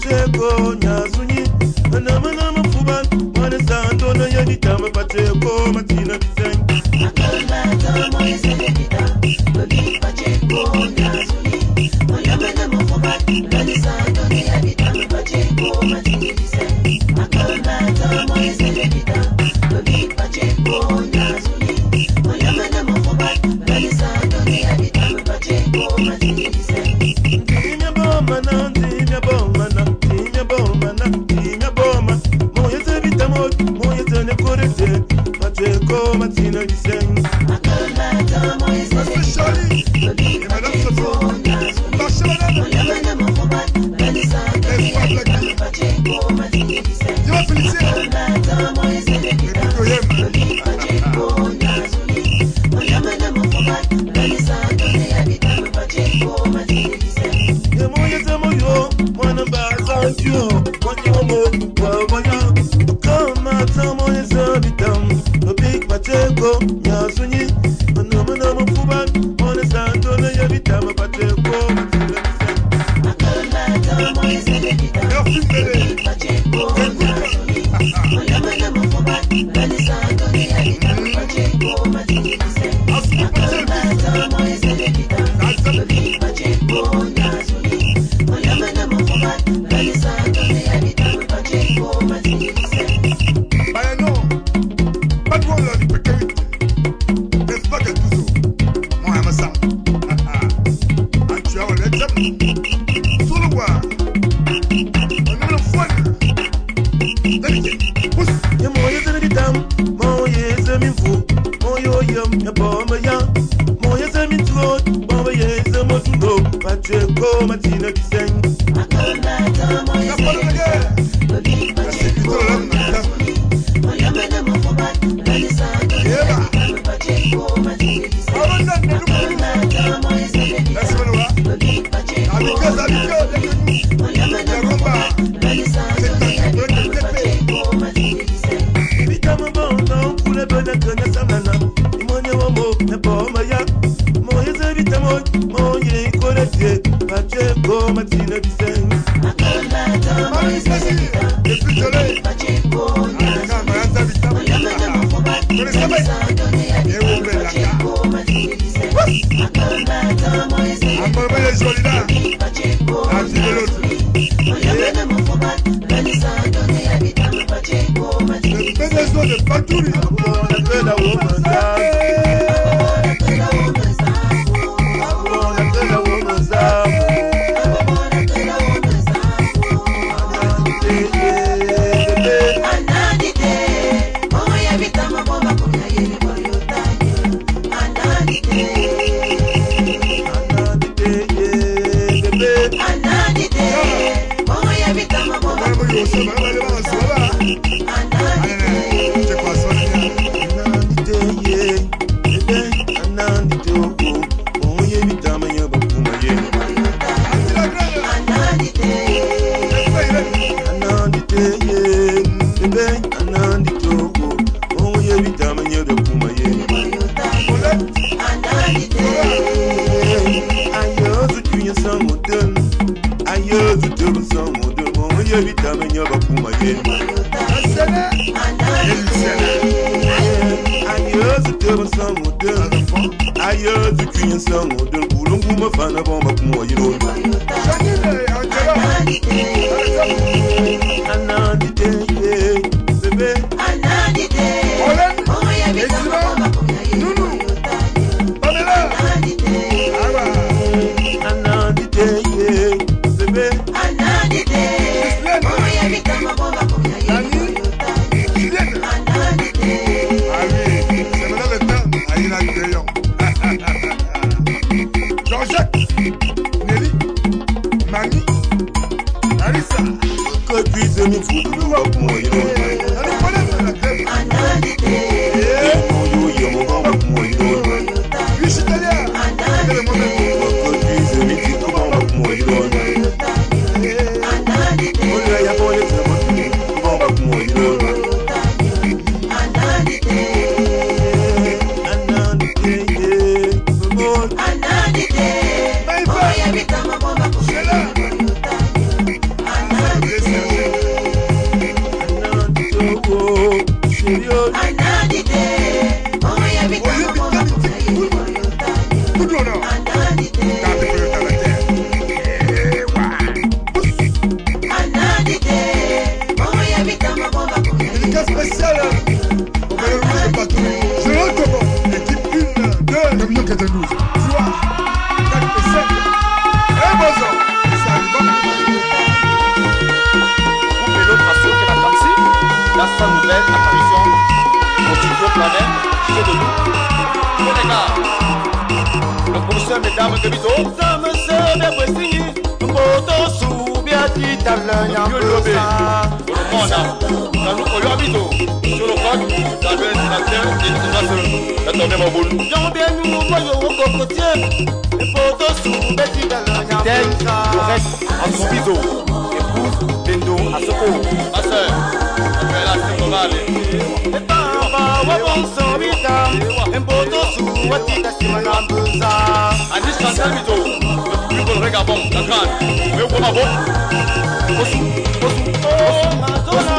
pateko nyazunyi anamana mafuban wana sando na yadita mapateko matina biseng akamba tamo eselebita lobi pateko nyazunyi anamana mafuban wana sando na yadita mapateko matina biseng akamba tamo eselebita lobi pateko nyazunyi anamana mafuban wana sando na yadita mapateko matina biseng Timya boma na timya boma na timya boma na timya boma moya zebita moya zane korete pateko matina biseng akamba tamo eselebita lobi pateko nyazunyi anamana mafuban wana sando na yadita mapateko matina biseng akamba tamo eselebita lobi pateko nyazunyi anamana mafuban wana sando na yadita mapateko matina biseng moya zamoyo mwana bazantyo wanyomo wabaya kama tamoya zabitam lobik pateko nyazunyi anamana mafuban wana sando na yadita mapateko matina biseng akamba tamo eselebita lobi pateko nyazunyi anamana mafuban wana sando na yadita mapateko matina biseng akamba tamo eselebita lobi pateko nyazunyi anamana mafuban wana sando na yadita mapateko matina biseng Bayano, pas de rôle de précarité. N'est-ce pas que toujours? Moi, je me sens. Tu as un exemple. Sous le bois. On a le fun. Vérité. Pousse. ya moya zabitam moya zaminfu moyo yam ya bomba ya moya zamintro bomba ya zamotundo pateko matina biseng akamba tamo La folle de guerre. lobi pateko nyazunyi anamana mafuban wana sando na yadita mapateko matina biseng Abandonne, ne nous akamba tamo eselebita laisse-moi le voir. lobi pateko nyazunyi anamana mafuban wana sando na yadita mapateko matina biseng bitama bondo kule bana kana samana imonya wamo na bomba ya moya zabitamo moya ikorete pateko matina biseng akamba tamo Marie eselebita Cécile, le plus gelé. pateko nyazunyi anamana mafuban wana sando na yadita mapateko matina biseng akamba tamo eselebita Amorbe les jolis là. lobi pateko nyazunyi anamana mafuban wana sando na yadita mapateko matina Le PDSO de Patouri. bona pela woman bona pela woman sœurs, mesdames, que bito. Ça me sert bien précis. Poto sous bien dit à l'un. Dieu le lobé. Pour le monde, dans nous, on y habite. Sur le code, dans le sénateur, et nous sommes la tournée mon boule. J'en bien nous voyons au cocotier. Poto sous bien dit à l'un. Capitaine, le reste, en son biseau. Épouse, Dendo, à ce pot. Ma soeur, on fait la Saint-Val. Et Bamba, wabon son vitam. Poto sous bien dit à Simanambuza. Anis Chantal Bito, le plus bon regabon, la grande. Mais au bout Osu, Oh, Madonna.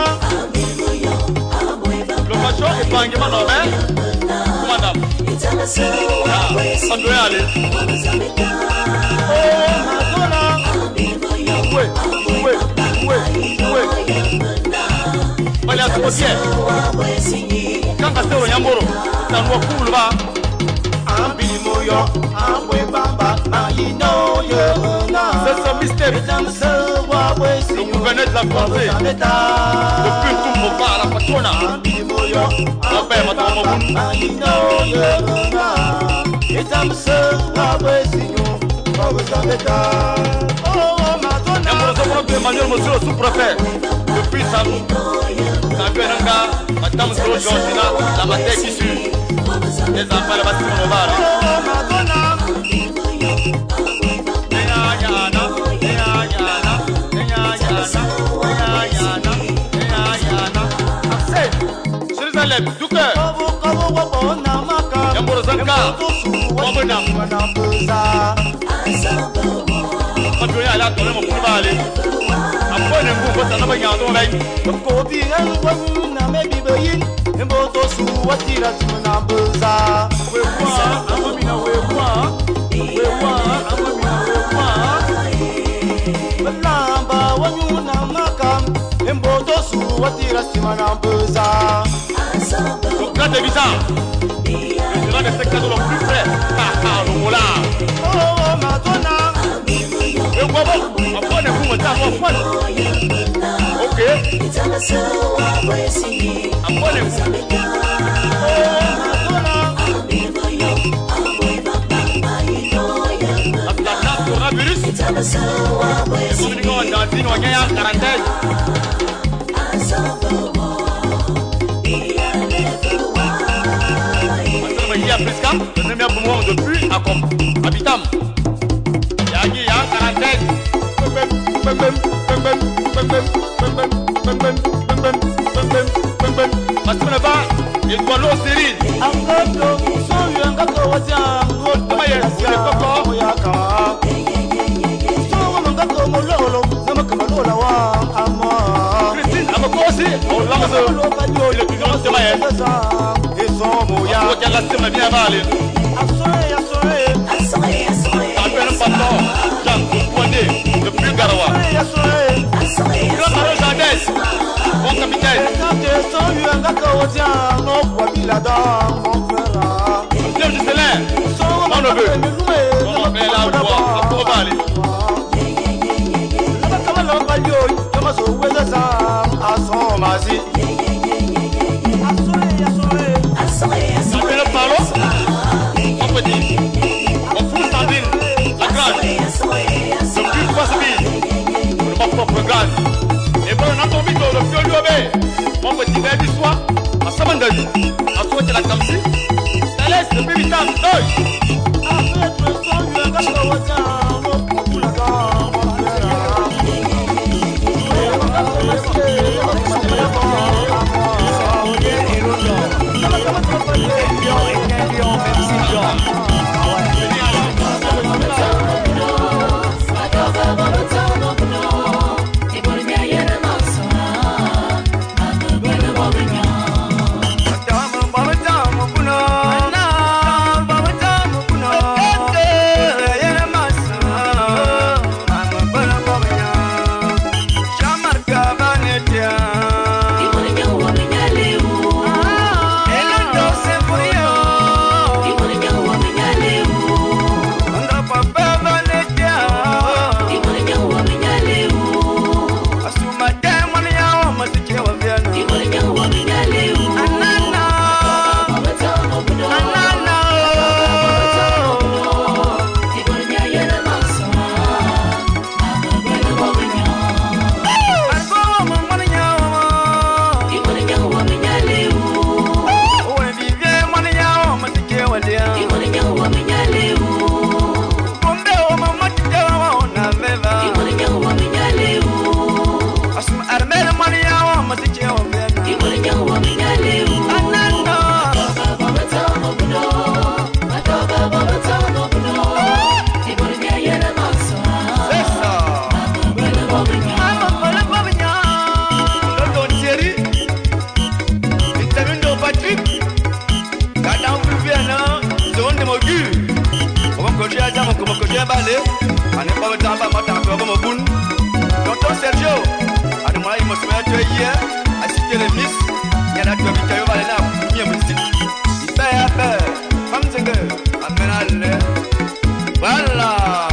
le macho est pas un gamin normal. Madame, on doit aller. Oh, Madonna. Ouais. Allez à ce côté. Quand on se Yamboro, ça nous coule va. Ambimoyo, Ambwe Bamba, Marino, Yorona. C'est son mystère. Le gouverneur de la Français. Depuis tout mon pas à la patrona. Ambimoyo, Ambwe Bamba, Marino, Yorona. Et ça me sera Bressignon, Bobozameta. Oh, Madonna. Emmanuel Monsieur le sous-préfet. Depuis Salou. Samuelanga, Madame Solo Georgina, la bataille qui suit. Les enfants, la bataille qui va. Oh, Madonna. Jérusalem, du cœur. Yamboro Zanka, Wabonam. Abdoulaye ala tole mo kuma ale. Apone ngu ko tanaba nyado lai. Ko bi en wanu na me bi bayin. Embo to su watira tumna buza. We kwa, amamina we kwa. Malamba wanu na makam. Embo to su watira tumna buza. Donc là t'es bizarre. Le sera des secteurs le plus frais. Le mola. Oh Madonna. We kwa bon. Apone ngu mo ta mo fon. Ok. Apone ngu. La coronavirus. Les communicants dans une quarantaine. Il y a plus qu'un, le premier moment depuis à comme habitant. Il y a quarantaine. Parce qu'on n'a pas, il doit l'eau série. Christine, à ma aussi, on l'a il est toujours en Semaïen. Et son moya. On va rester ma vie à Valé. Appelle un patron, Jean Poindé, le plus garawa. Grand Maron Jardès, mon capitaine. Pierre Giselin, mon neveu. On appelle la voix, à Provalé. Appelle le parlo, on peut dire. On fout Sandrine, la grande. Le plus possible, ma propre grande. Et bon, on a tombé dans le fiole lobé. Mon petit verre du soir, à Samandali, à toi de la Kamsi. Ça laisse le plus vitam, deuil. hier, à citer les miss, il y en a deux qui ont là, il y a musique. Il paye à paix, comme c'est que, amène à voilà.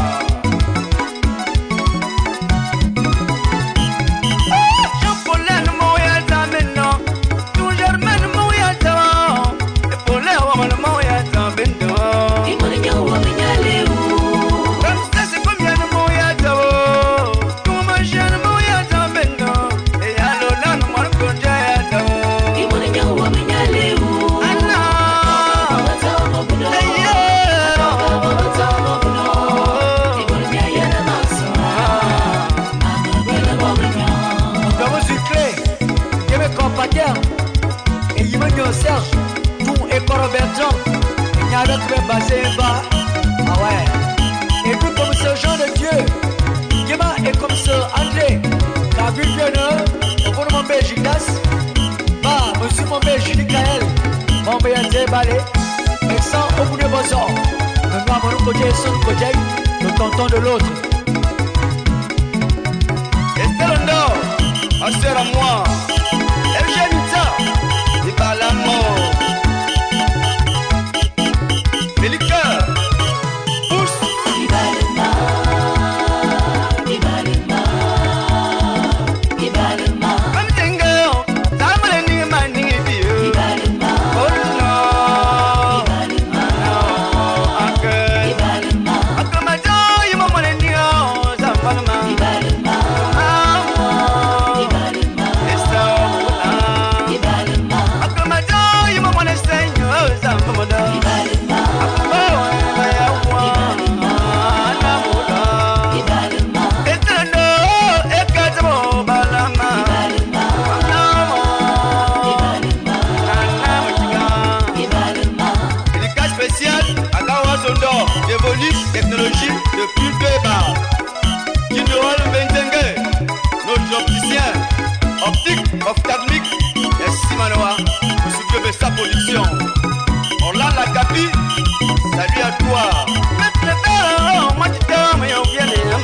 Serge, tout et Robertson, il y a d'autres basés bas. Ah ouais. Et puis comme ce Jean de Dieu, Yema et comme ce André, la vie vient, au fond de mon père Gildas, bah, monsieur mon père Julicaël, mon père André Balé, et sans au bout de Bozor, maintenant mon côté son côté, le tonton de l'autre. Estelando, ma soeur à moi, Eugénita. Par l'amour, mais les cœurs poussent. Technologie de plus de bas. General Benzengue, notre opticien, optique, ophtalmique, et Simanoa, pour s'occuper de sa production. On l'a la capi, salut à toi. Moi tu t'aimes, mais on vient les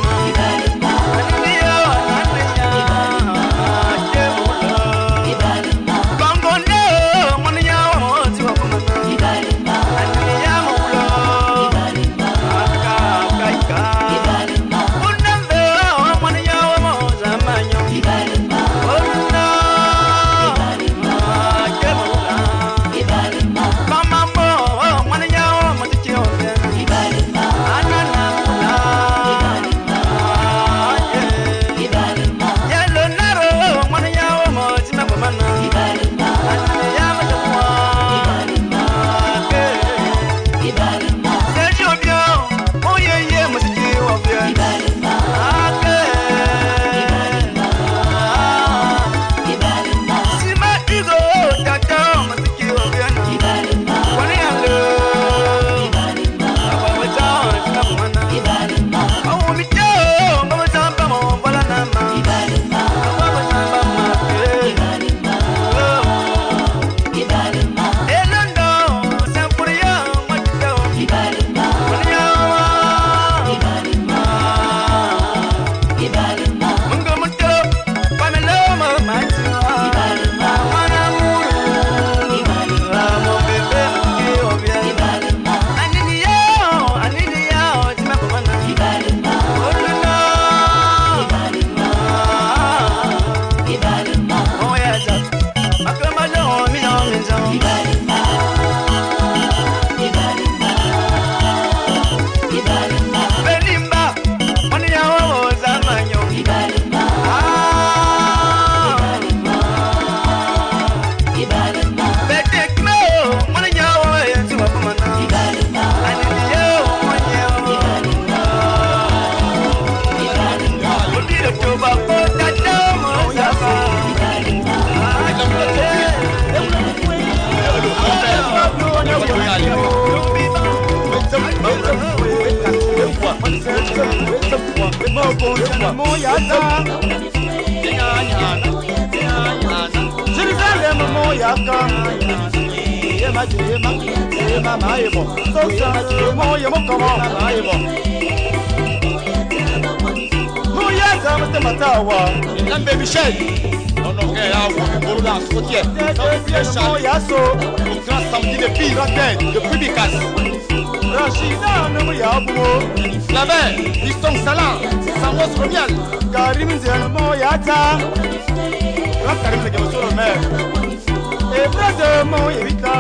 Michel. Non, non, là, on là, sautier. Ça veut dire Charles. Au grand samedi de Pire, de Publicas. Rachida, non, Yabo. La veille, Liston Salan, Samos Romial. Karim Zermo Yata. Là, Karim, c'est sur le maire. Et brother, mon Yvita.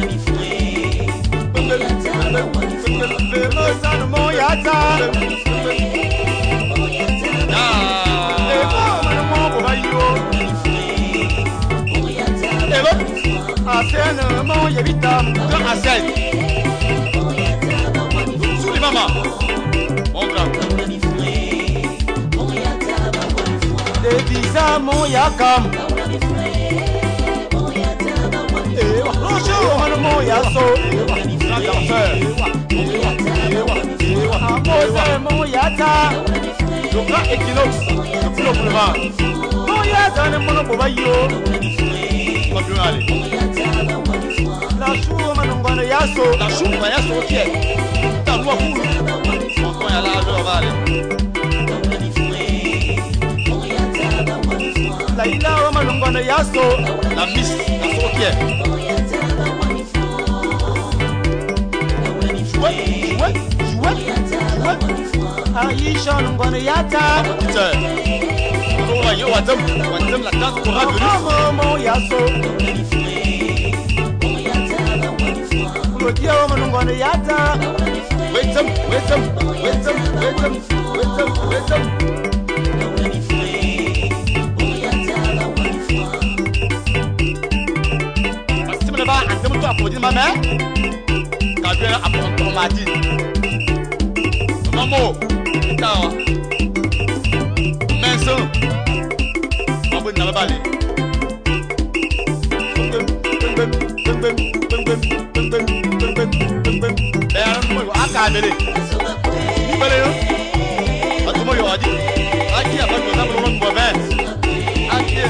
Mon Yata. Arsène, mon Yavita, grand Arsène. Sous les mamans. Mon grand. des visas, mon Yakam. Bonjour, mon Yasso. Grand danseur. Mon Yata. Le grand équinoxe. Le plus haut boulevard. Mon Yata, mon Bobayo. Pas plus aller. La chou, mon Yasso. La choupe, il y a son pied. T'as le boule. On va aller à la vallée. La ila, mon Yasso. La miss, la son pied. Jouet. Aïcha, mon Yata. Petite sœur. On va y aller la danse pour venir. Mon Yasso. Le dia, mon Yata. Wait them. Si me va, on te applaudit ma mère. Quand tu es à mon mari. Maman, putain. Maison. Maman n'a pas allé. Akabere. Ibele yo. Atumo yo adi. Aki abako na bolo mo ben. Aki.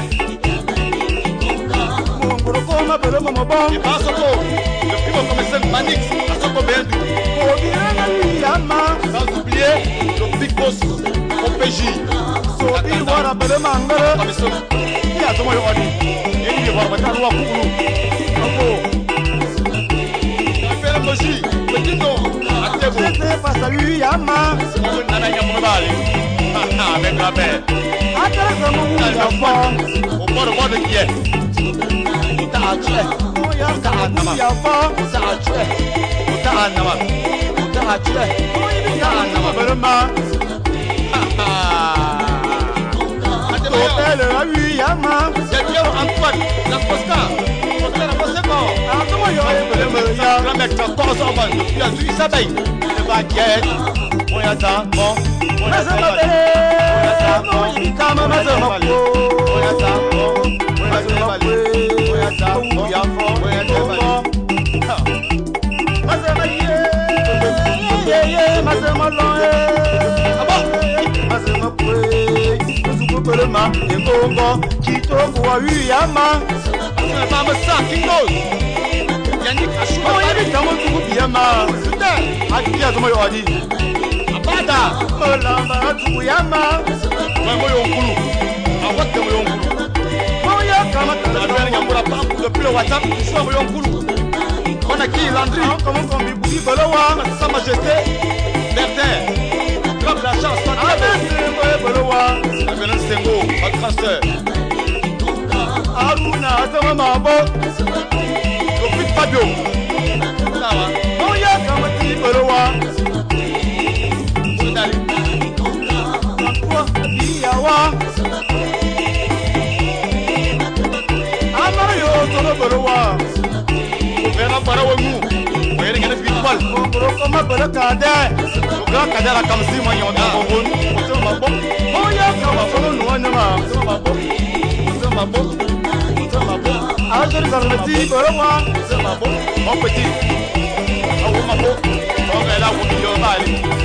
Mon koma belo mo bon. Et pas soko. Depuis mon commissaire Manix, à soko bendu. O bien yama. Sans oublier le big boss OPJ. So bi wara belo mangara. Commissaire. Qui atumo yo adi. Et il va mettre wa kulu. Oko. Affaire moji. Petit nom. C'était pas salut Yama. Avec la paix. Attends, mon enfant. Au bord de qui est. Mon Sa Majesté Bertin, grave la chance, Avenel Sengo, votre grand sœur. Aruna, Mabo, Le plus Fabio. Moya Kamati Beloa, Yawa, Amayo Beloa, Vera Parawamu, voyez les gars de Pitbull. Comme un peu de cadet, Le grand cadet la Kamsi, moi, il y a un bon. Moya Kamati Beloa, Mon petit. On est là où il y a mal.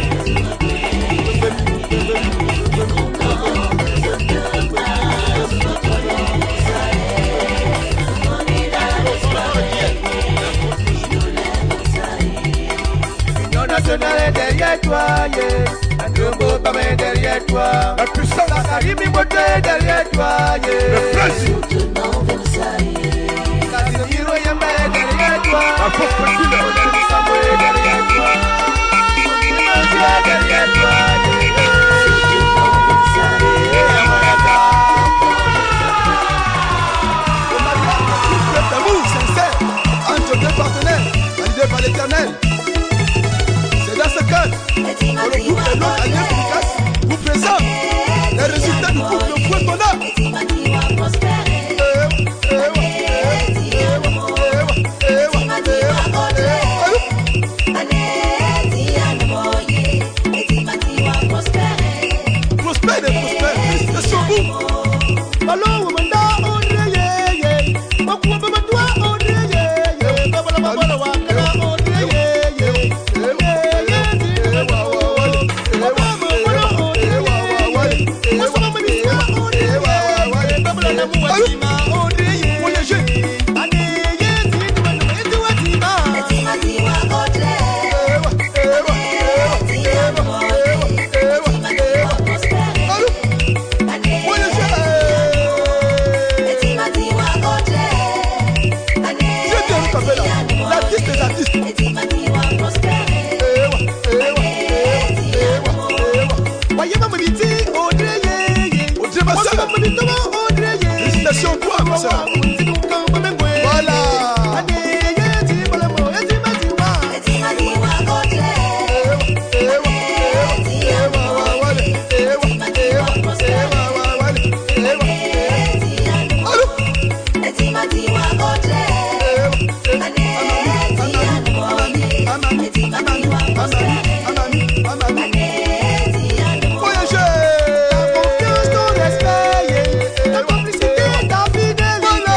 National est derrière toi, yeah. Androbo Pama est derrière toi. La puissance, Karimi Bote est derrière toi, yeah. La force tranquille. D'amour sincère entre deux partenaires, validé par l'Éternel. C'est dans ce cadre que le groupe est non allié efficace vous présente les résultats du couple de fouet qu'on a. Prospère et prospère, félicitations vous. Allô, félicitations toi, ma soeur. Voilà. Voyager. Ta confiance, ton respect, ta complicité, ta fidélité.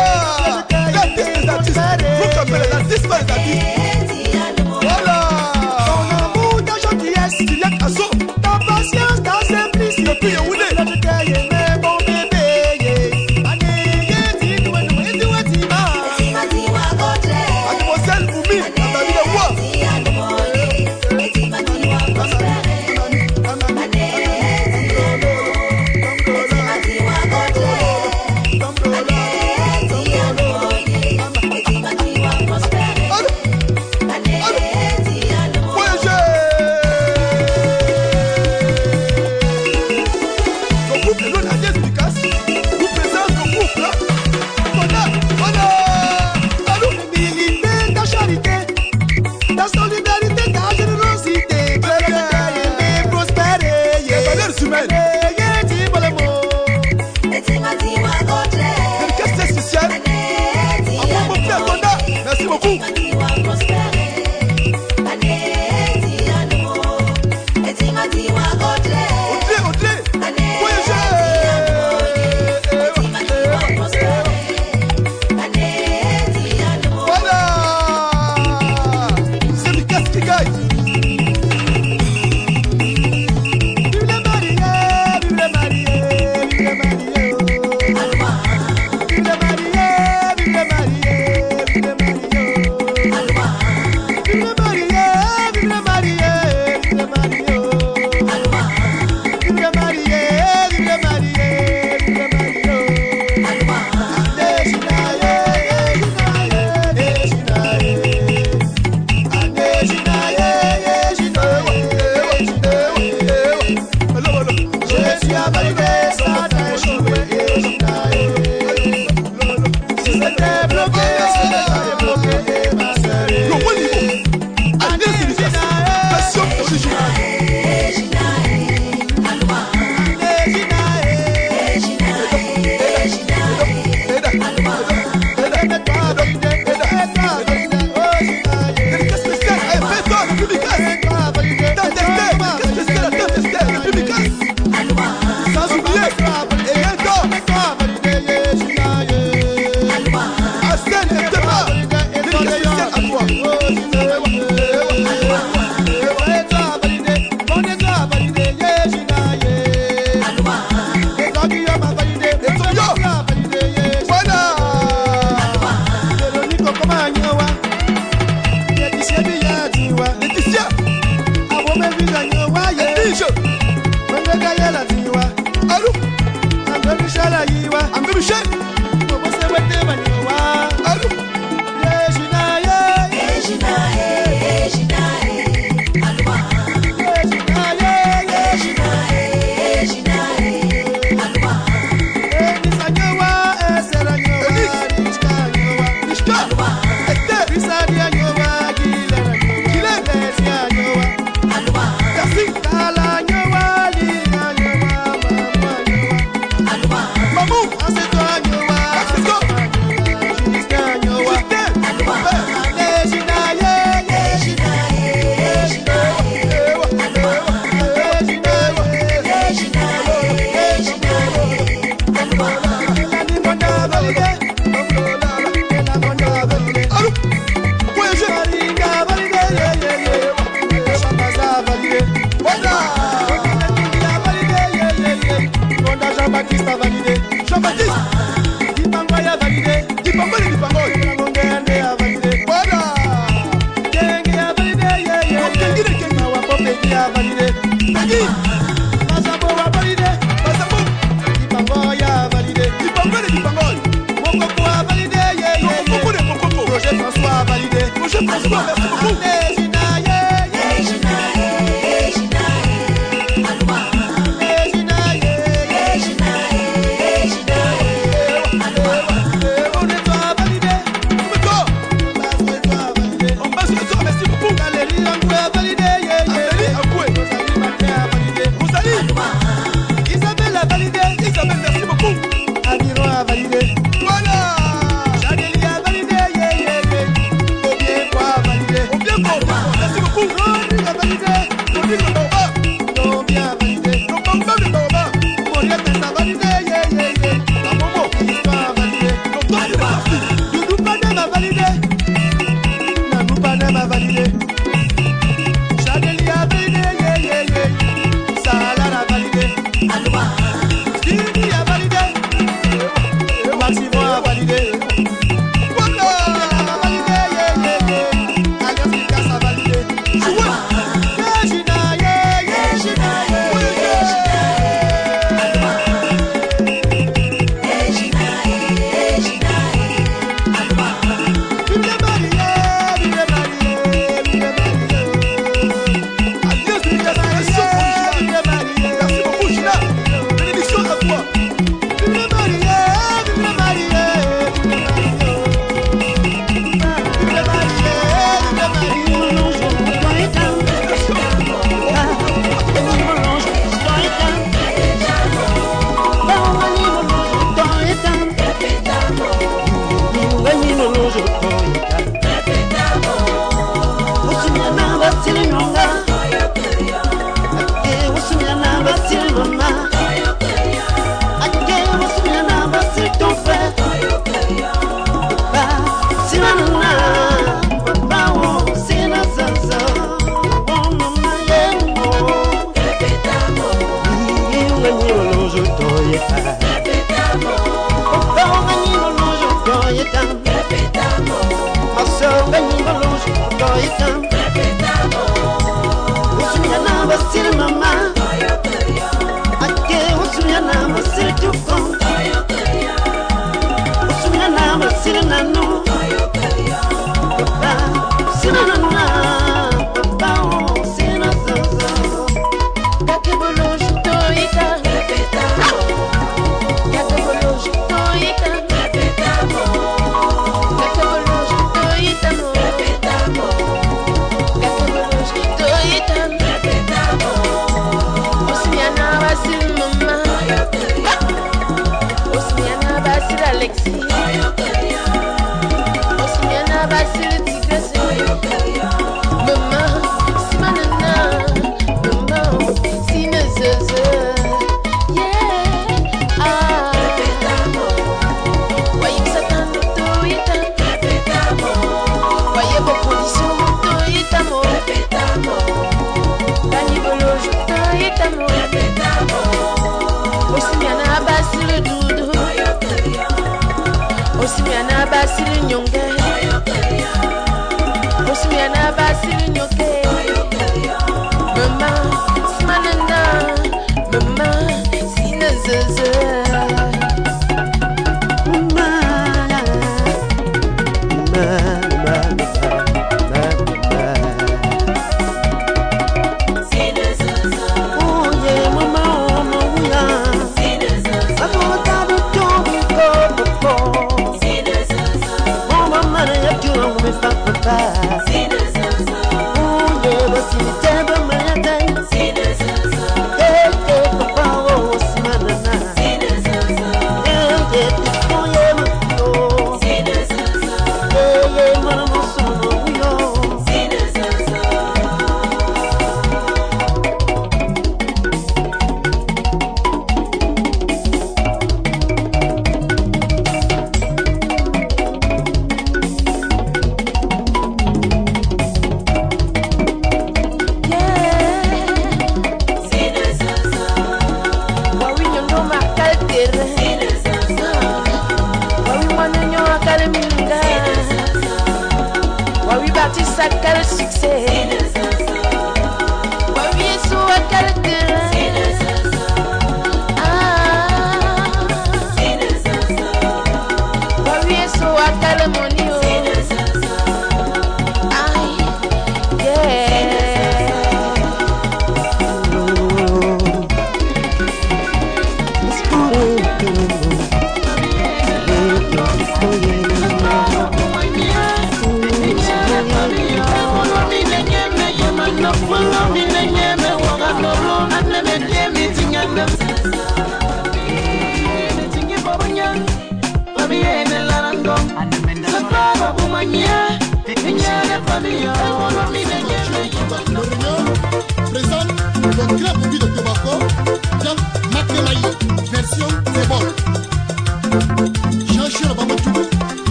Money, oh.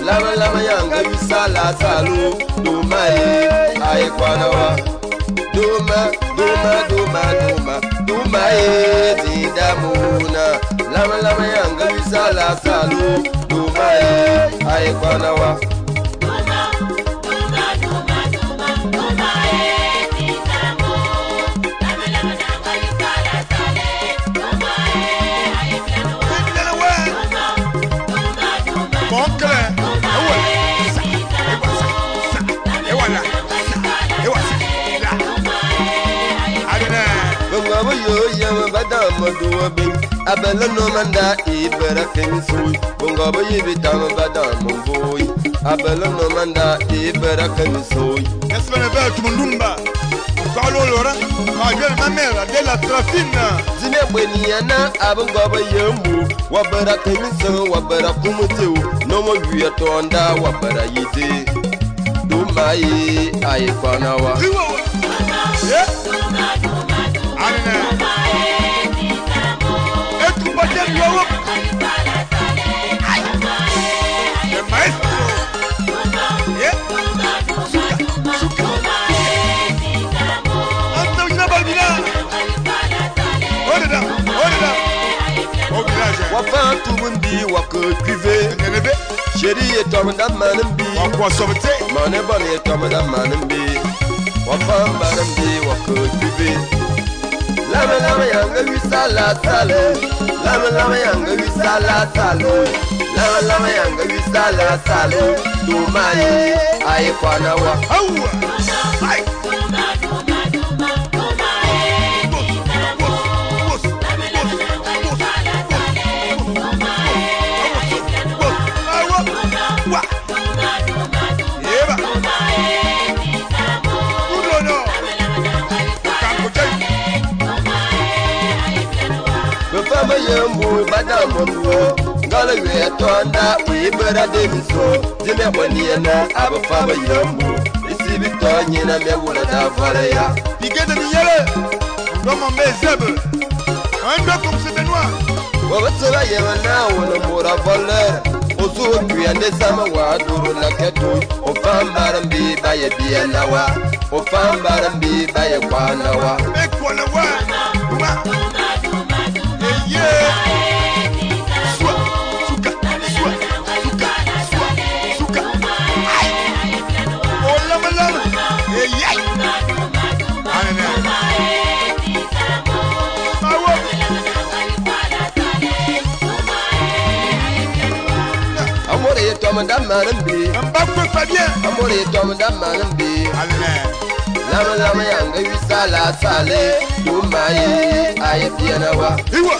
lama lama yanga wisala salu duma e ai kwanawa duma duma duma duma duma e zidamuna lama lama yanga wisala salu duma e ai kwanawa abela no manda ibera kemisoy bonga bayi bitama badam boy abela no manda ibera kemisoy espene ba tumundumba Paulo Laurent ma gueule ma mère de la trafine zine bweniana abonga bayembu wabera kemiso wabera kumuteu no mo wiya tonda wabera yide dumai ai kwanawa Wafan tumundi wakukive Sheri yetomda manambi Wakwa sobte Maneba yetomda manambi Wafan manambi wakukive Lama lama yanga wisala sale Lama lama yanga wisala sale Lama lama yanga wisala sale Dumaye aye kwanawa Awa Ay Befama yembu badamondo ngala yetonda ibera demiso zime boniena abafama yembu isibi tonyina mewula da valaya Piguet de Miele Comme on met Zeb Un peu comme c'est Benoît Wabatsa yemana wona mura voler ozu kuyande sama wa duru laketu ofambarambi baye bienawa ofambarambi baye kwanawa Ekwanawa Duma Amore tomda manambi Mbakwe Fabien Amore tomda manambi Allez lama lama yanga wisala sale dumaye aye bienawa Iwa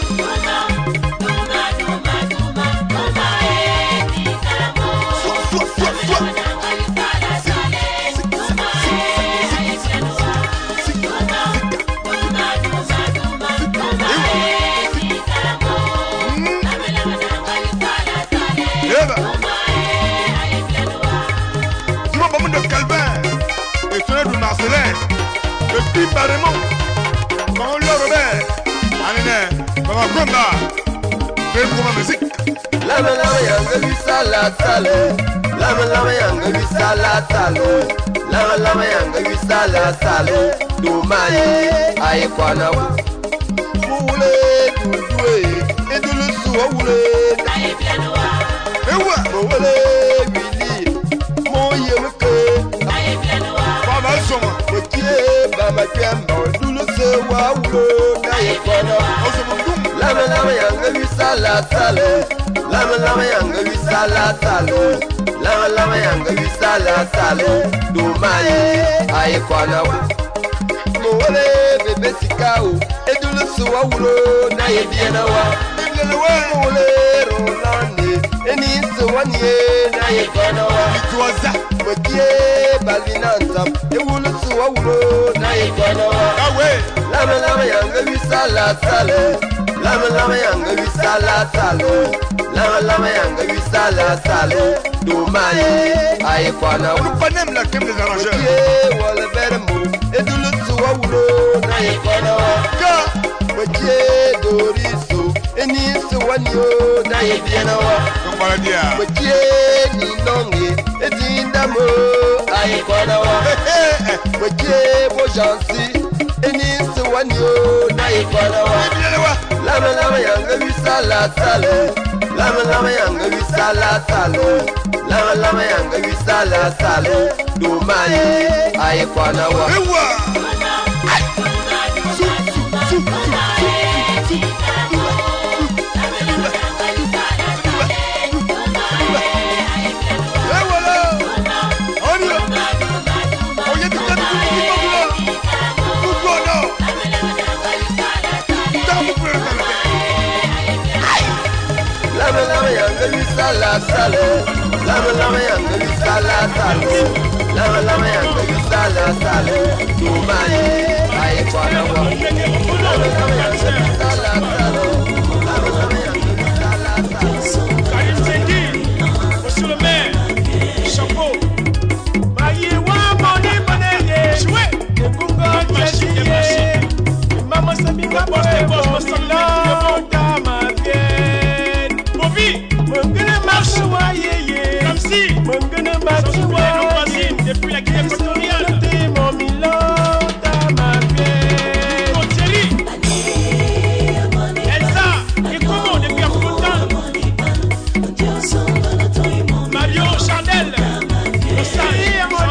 Depuis Parémont, Maman Robert, Anine, Maman Gonda, fais pour ma musique. Lama lama yanga wisala sale, lama lama yanga wisala sale, lama lama yanga wisala sale, dumaye aye kwanawa. Wule duwe, edulu suwa wule. Aye bianawa. Ewa, wule wili, moye mke. Aye bianawa. Baba Soma. Bama kemba dulu se wa wulo na ye kono lama lama yanga wisala sale lama lama yanga wisala sale lama lama yanga wisala sale dumaye aye kono mo wale bebe sikao edulu se wa wulo na ye bienawa mo wale rolande eni se wanye na ye kono Itoza Mokie balinantam ewulu suwa wulo na yekonowa Awe lama lama yanga wisala sale lama lama yanga wisala sale lama lama yanga wisala sale dumaye aye kwana On pas même la crème des arrangeurs Mokie wala beremu edulu suwa wulo na yekonowa Mokie doriso eni wanyo na ye biena wa. Comment dire? Motie ni nongi etindamo ay kwana wa. Motie bo jansi eni se wanyo na ye kwana wa. Lama lama yanga wisala sale. Lama lama yanga wisala sale. Lama lama yanga wisala sale. Dumai ay kwana wa. Lama lama yanga wisala sale. Lama lama yanga wisala sale. Lama lama yanga wisala sale. Dumai ay kwana wa. Lama lama yanga wisala sale. Lama lama yanga wisala sale. Karim Zendi, monsieur le maire, chapeau. Maïe wa moni baneye, joué. Ekunga tchadiye, maman sabinga poste poste masala, dama bien. Bobby, mengene marche wa yeye, comme si mengene marche wa nos voisines depuis la Guinée équatoriale. Mon Milo, dama bien. Thierry, Elsa, et comment depuis Afghanistan? Mario Chanel, Osari, amour,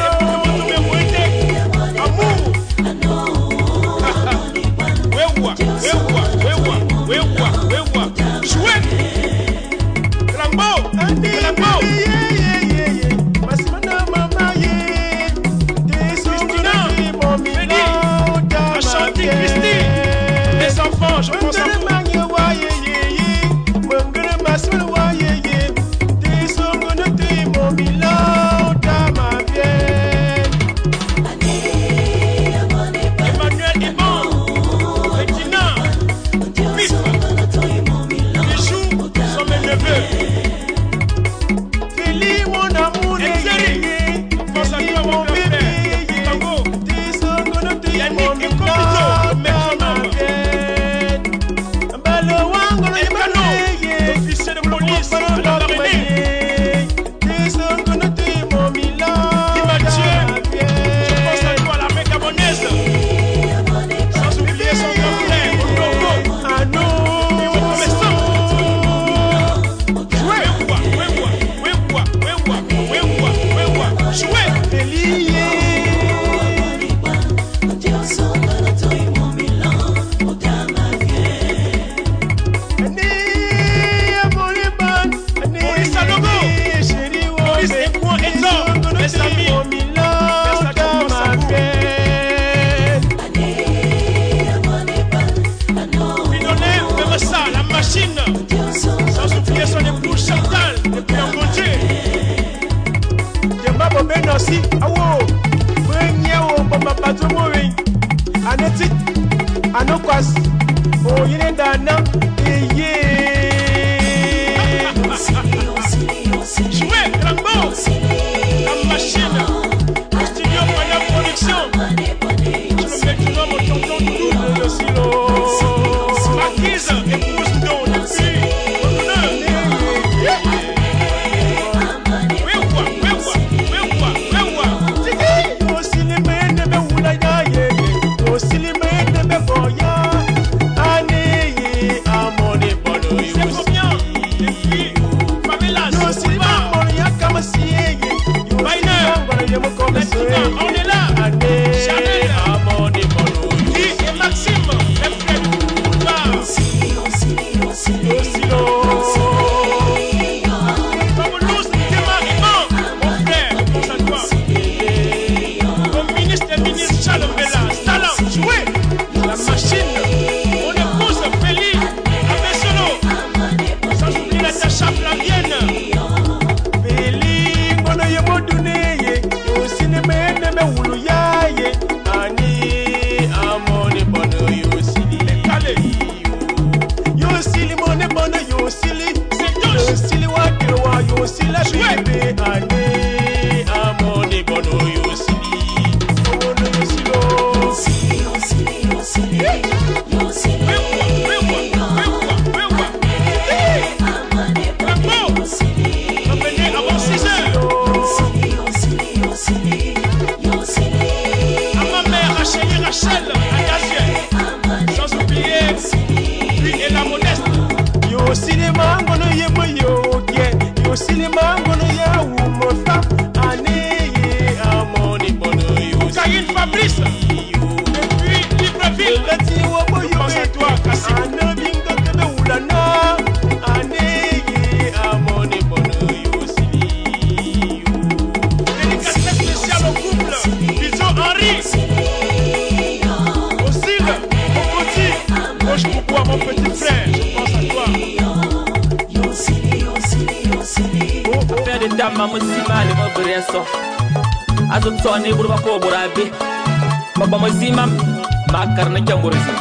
wewa, joué, Lambo, Massimana mama ye, Christina, Freddy, Ashanti, Christine, les enfants, je pense à vous. Emmanuel Iban, Regina, Pif, Bichou sont mes neveux. Fili, mon amour, et Thierry, pense à toi, mon frère, Tango, Yannick et Kopito, l'officier de police, à la marinée. Sans oublier son épouse Chantal depuis Angleterre. Demba Bobé Nossi, awo, Wenyawo, Bamba Patomowe, Anetik, Anokwas, Oyinendana, Eye. Joué, Rambo, la machine, studio Mania Production. Je me mets du nom au tonton Doudou, le silo. Marquise, épouse d'eau, depuis. On est là, Chanel, Guy et Maxime, les frères du boulevard. Fabulouse, Théma et mon frère, pense à toi. Comme ministre et ministre Charles Mbella, Salam, joué, la machine, mon épouse Feli, Abessolo, sans oublier la Tacha Flavienne. Feli, mon oeil est donné, au cinéma, wulu mamu sima le mo brenso azo tsone burba ko burabe baba mo sima makar na jangurisi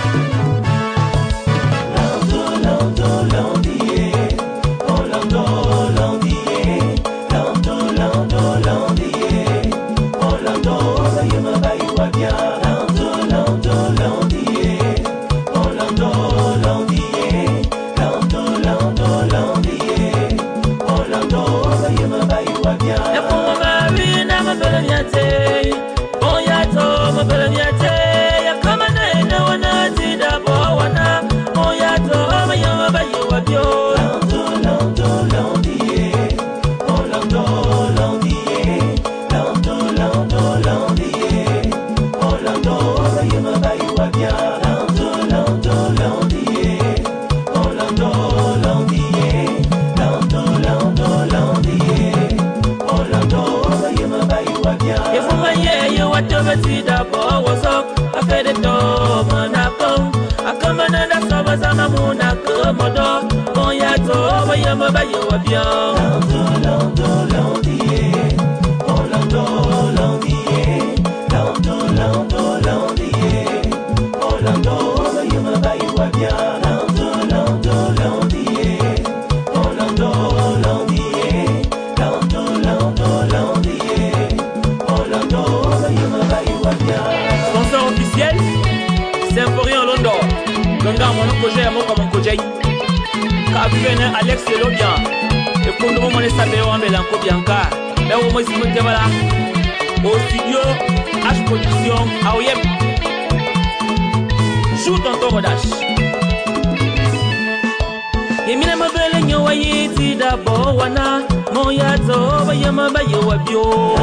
Alex Elobian et pour nous on est sabé on mélanco bianca mais au moins si vous êtes là au studio H production AOYM joue dans ton rodage et mine ma belle nyowa yiti d'abord wana mon yato ba yama ba yo bio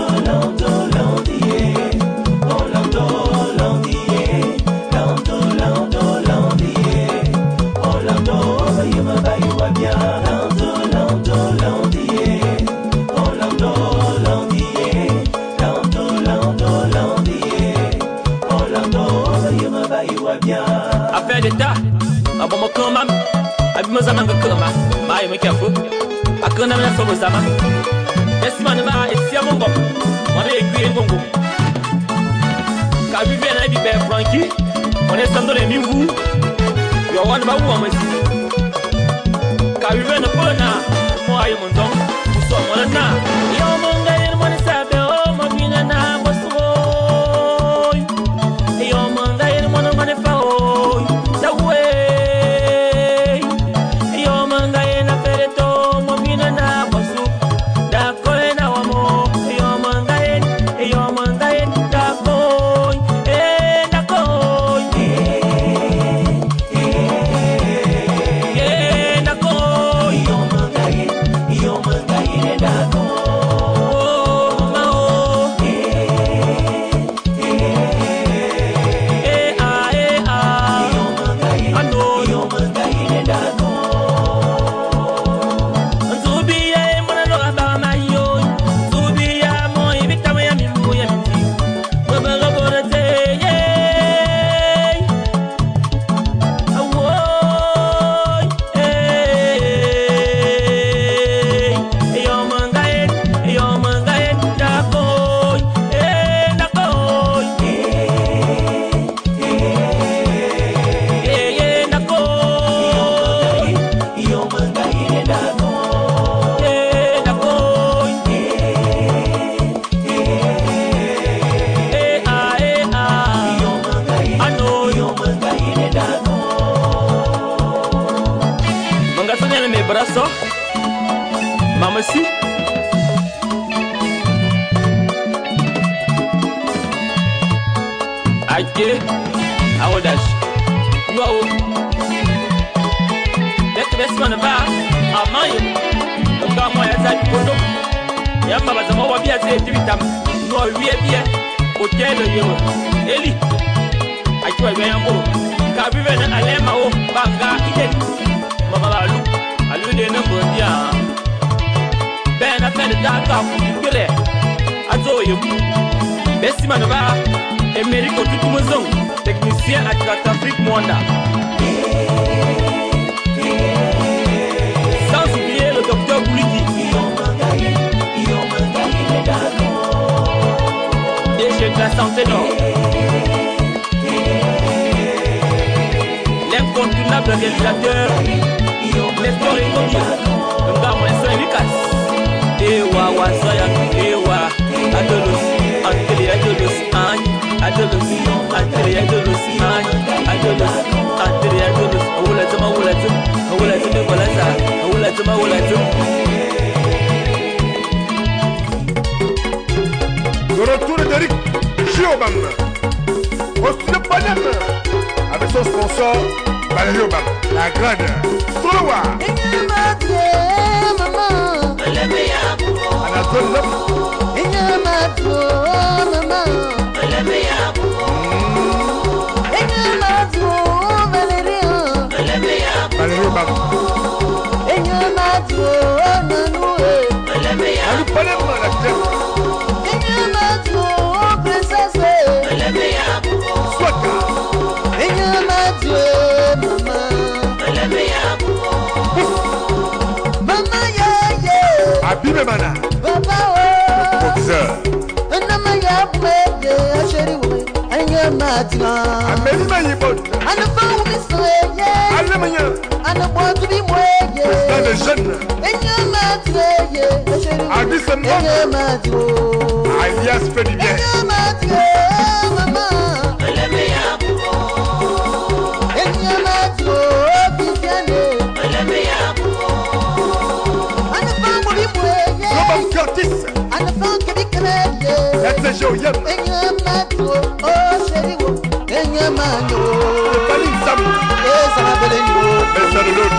affaire d'état abo mo kama abi mo zama ngakama ba yi make afo akana na so zama esima na ba esia mo ngom mo na ekwie ngongo ka bi be na bi be Frankie on est sans les mingu yo wan ba wo mo si ka bi be na ko na mo ayi mo ndong so mo na yo mo ngai mo ni sabe o mo bina na mo so yo mo ngai mo na mo ne fa o da we yo mo ngai na pere to mo bina na mo so da ko na wa mo yo mo ngai da ko da ko da ko yo mo ngai da ko braço, mamacita. Aqui, aonde? Uau. Deve ver se mano vai. Amanhã, o carro é essa de quando. E a mamãe já vai vir até tritam. Não havia bia. O que é do eu? Ele. Aqui vai ver amor. Cabe ver na lema o banga ide. Mamãe alu. Alu de não podia. Ben a fait de data pour durer. Azoyo. Besi mano vai. Emerico Tutumuzong, technicien à Catafrique Mwanda. Sans oublier le docteur Bouliki. santé non. L'incontournable réalisateur, Nestor Ikomi, le gars moi c'est Lucas. Ewa wasaya, ewa adolos, antele adolos, adolos, antele adolos, adolos, antele adolos. Awulatum. Le retour d'Eric Giobam au studio Panam avec son sponsor Valérie Obama, la grande Solowa. Anatole Lop. Valérie Obama. Ali Panam la tête. Abime mana. Boxer. Ameli mayibot. Alemanya. Président des jeunes. Addison Momo. Alias fait du bien. Robin Curtis. FCG Oyem. Paling Sam. Messa de l'autre.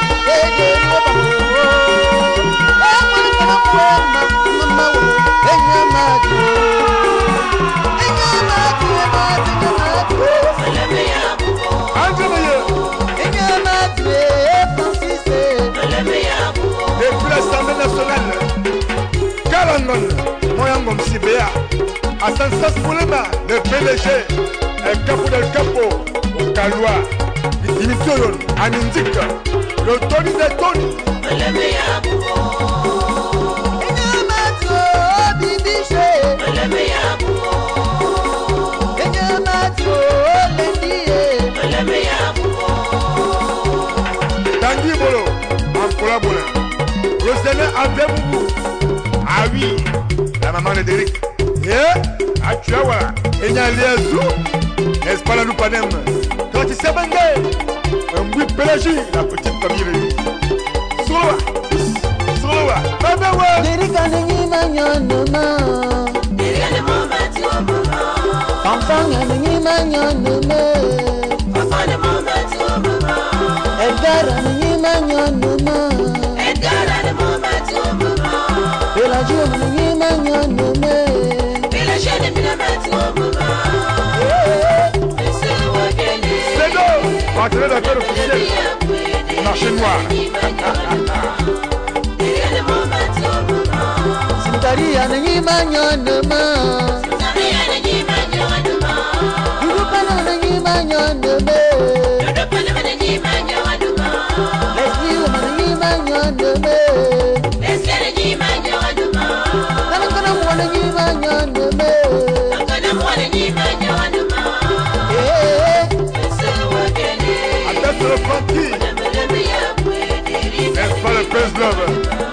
Et puis l'Assemblée nationale. Galanon, Moyangom Sibéa. Assansas Poulema, le PDG. El Capo del Capo. Kaloua. Dimitri Amindik. Le Tony de Tony. Tanguy Bolo, Ankola Bona, Rosana Abemou. Ah oui, la maman de Derek. Ah tu vois, voilà. Et il y a Liazou, n'est-ce pas la loupanem? Quand il s'est bangé, un bruit pélagie, la petite famille réunie. Solowa, Baba wa. Derek a n'yé magnanoma. Derek a n'yé Enfant a n'yé magnanoma. Enfant de mon bâtiment. Edgar a n'yé magnanoma. Edgar a mon bâtiment. Pélagie a n'yé magnanoma. Pélagie a n'yé magnanoma. C'est donc, partenaire d'affaires officiel. Marché noir. Sintari a n'yé magnanoma. Sintari a n'yé magnanoma. Yurupana a n'yé magnanoma. Yurupana a n'yé magnanoma. Leslie a n'yé magnanoma. Leslie a n'yé magnanoma. Nankana mo a n'yé magnanoma. Nankana mo a n'yé magnanoma. Attends le Francky. N'est-ce pas le Prince Love?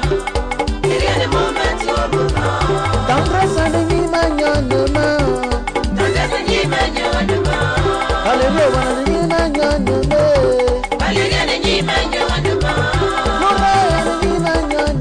Tendresse a n'yé magnanoma. Tendresse a n'yé magnanoma. Valérie a n'yé magnanoma. Valérie a n'yé magnanoma. Laura a n'yé magnanoma.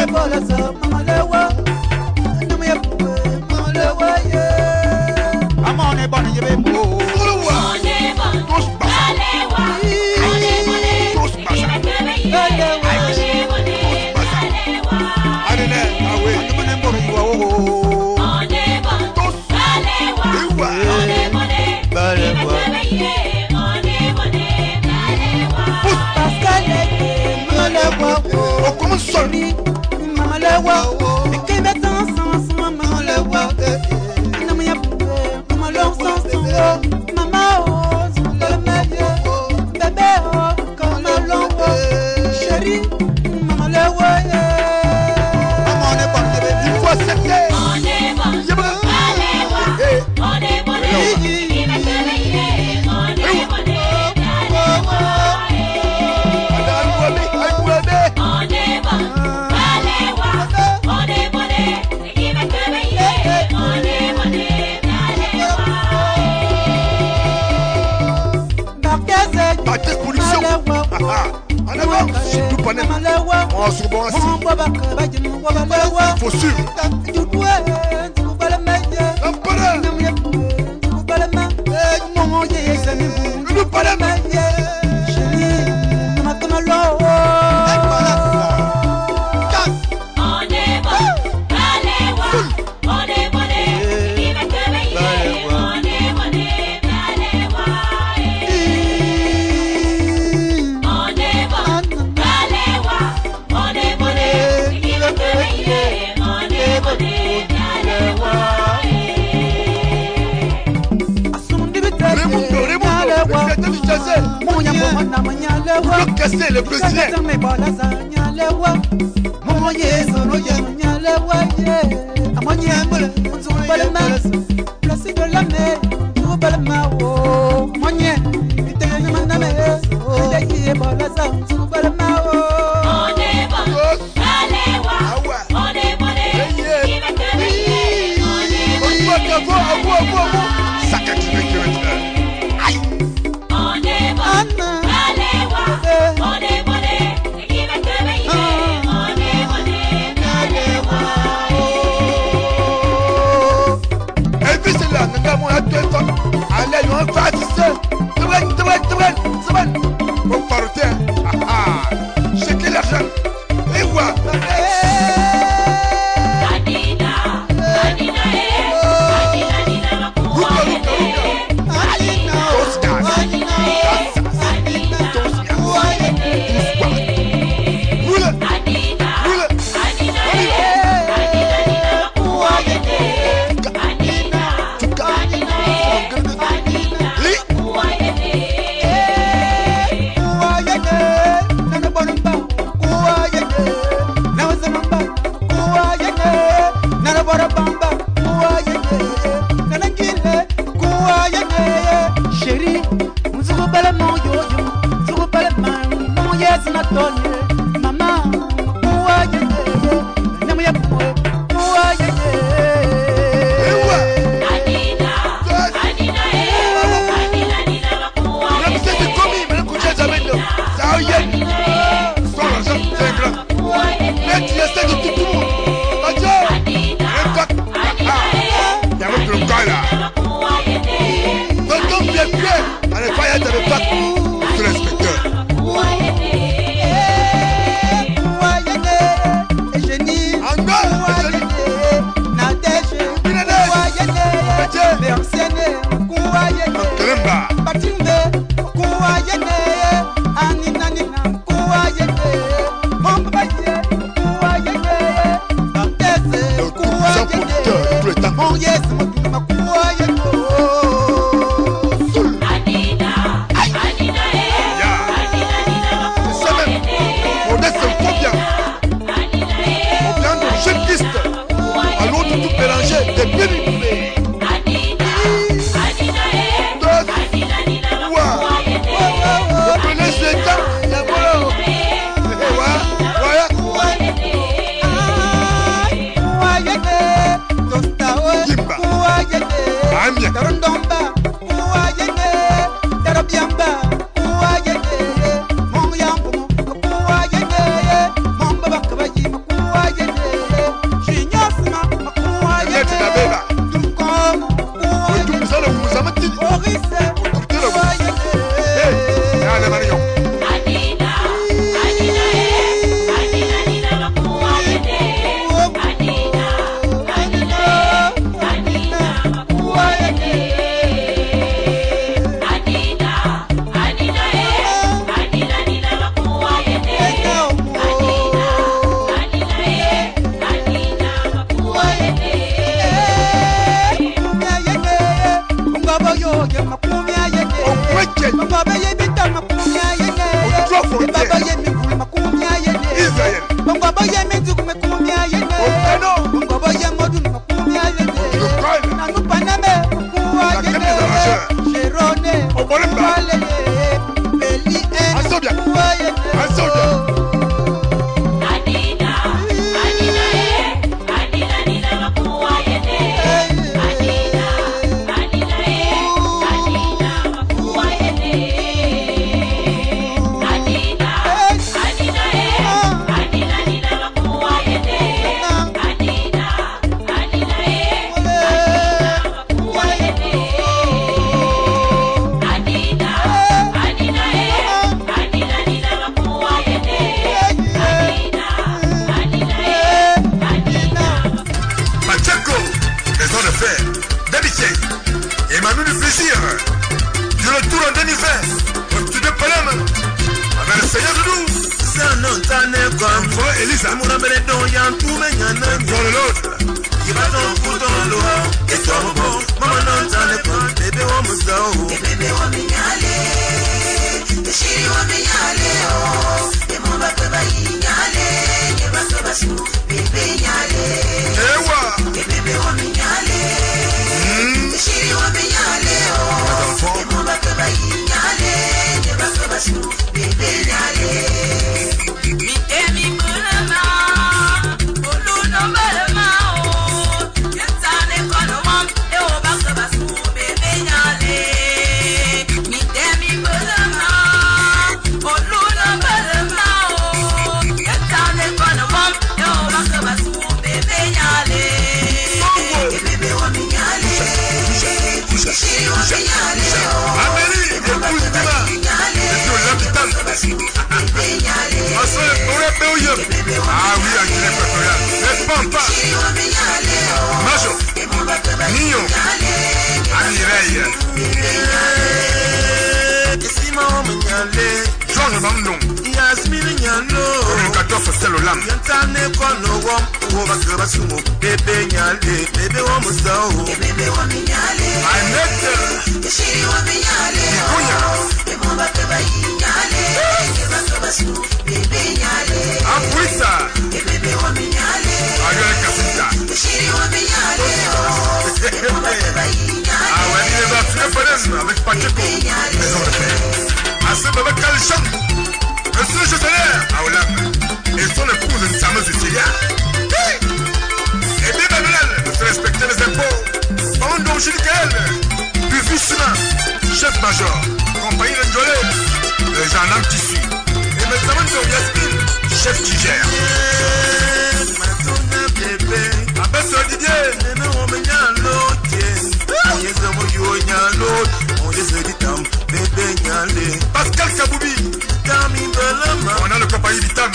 Le président. Elisa. Mon amène dans Yann tout mais y'en a Dans l'autre. qui va dans pour dans l'eau. Et toi mon bon, maman non t'en est pas. Bébé on me sao. Bébé on me nyale. Shiri on me nyale oh. Et mon bateau va y nyale. Et bateau va sou. Bébé nyale. Ewa. Bébé on me nyale. Shiri on me nyale oh. Et mon bateau va y nyale. Et bateau va sou. Bébé nyale. Amélie, épouse Dima. Et puis l'hôpital. Ah oui, à Guinée équatoriale. Les Pampas. Majo. Nio. Amireille. Georges Bamdong. Yasmine Nyalo. Communicateur social au LAM. Yantane kono wom. Uwa kabasumo. Bébé nyale. Bébé wom sao. Bébé on me nyale. Annette. Shiri on me nyale. Ikunya. Et mon bateau va y nyale. Et bateau va sou. Bébé nyale. Apuisa. Bébé on me nyale. Ariel Kasinta. Shiri on me nyale. Et mon bateau va y nyale. Ah ouais, il est venu avec Pacheco. Maison de paix. Assez bébé Kalchan. Monsieur Châtelaire à Hollande. Et son épouse une fameuse Cécilia. Et bien Babylal, il faut respecter les impôts. Pendant Gilles puis vice-main, chef-major, compagnie de Njolé, le gendarme tissu. Et maintenant, Yasmine, chef qui gère. Abbas Didier. Pascal Kaboubi. On a le compagnie d'Itam.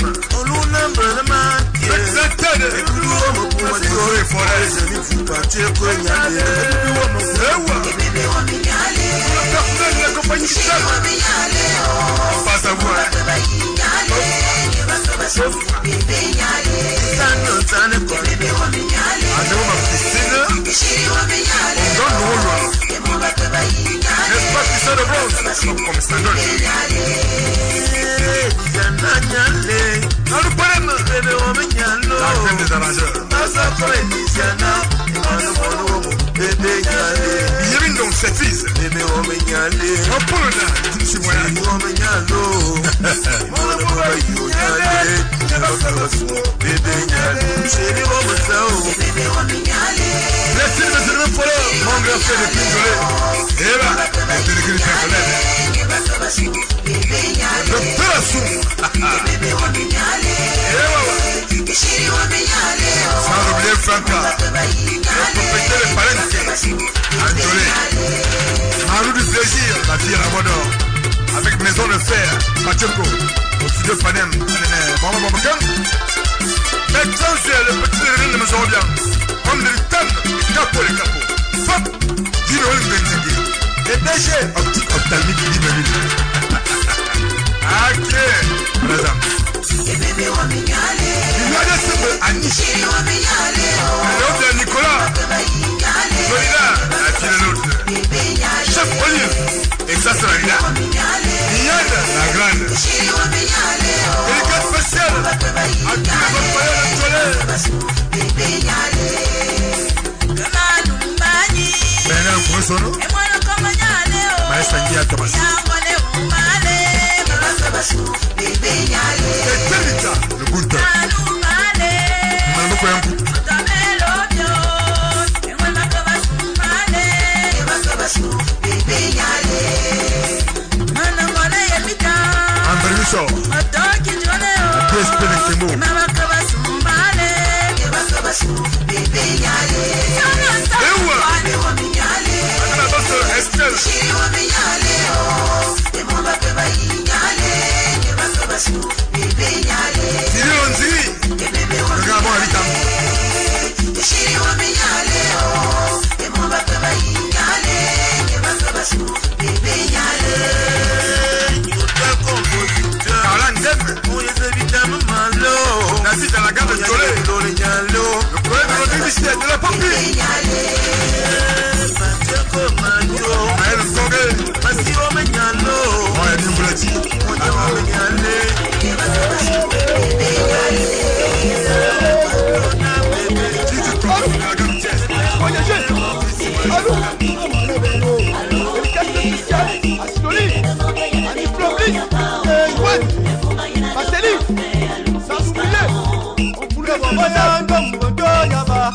La compagnie d'Itam. On passe à vous. N'est-ce pas qui sort de bronze comme Standard? La crème des arrangeurs. Yémin donc ses fils. En Pologne, c'est moyen. Laissez le follow. Mon grand frère de Pinjolé. Et là, la télégrille personnelle. Le Pérassoum. Sans oublier Franca. Le propriétaire de Palenque. Anjolé. Marou du plaisir, la fille Ravodor. Avec maison de fer, Pacheco. Au studio Panem. Maman Babakan. Maintenant, c'est le petit déjeuner de Maison Bien. Homme de l'Itam, capot les capots. Fop, Dino Benzengi. Et DG, optique ophtalmique Limemil. Ok, madame. Il y a des sèvres à Nice. L'autre de Nicolas. Florida, la fille de l'autre. Chef Olive, et ça c'est la Rina. Yann, la grande. Délicat spécial, à tous les employés de Soleil. Bernard Poissono, Maestra Guia Thomas. Et Telita, le Bunta. Manoko Yampu. André Michel. DSP Nekemo. yaba.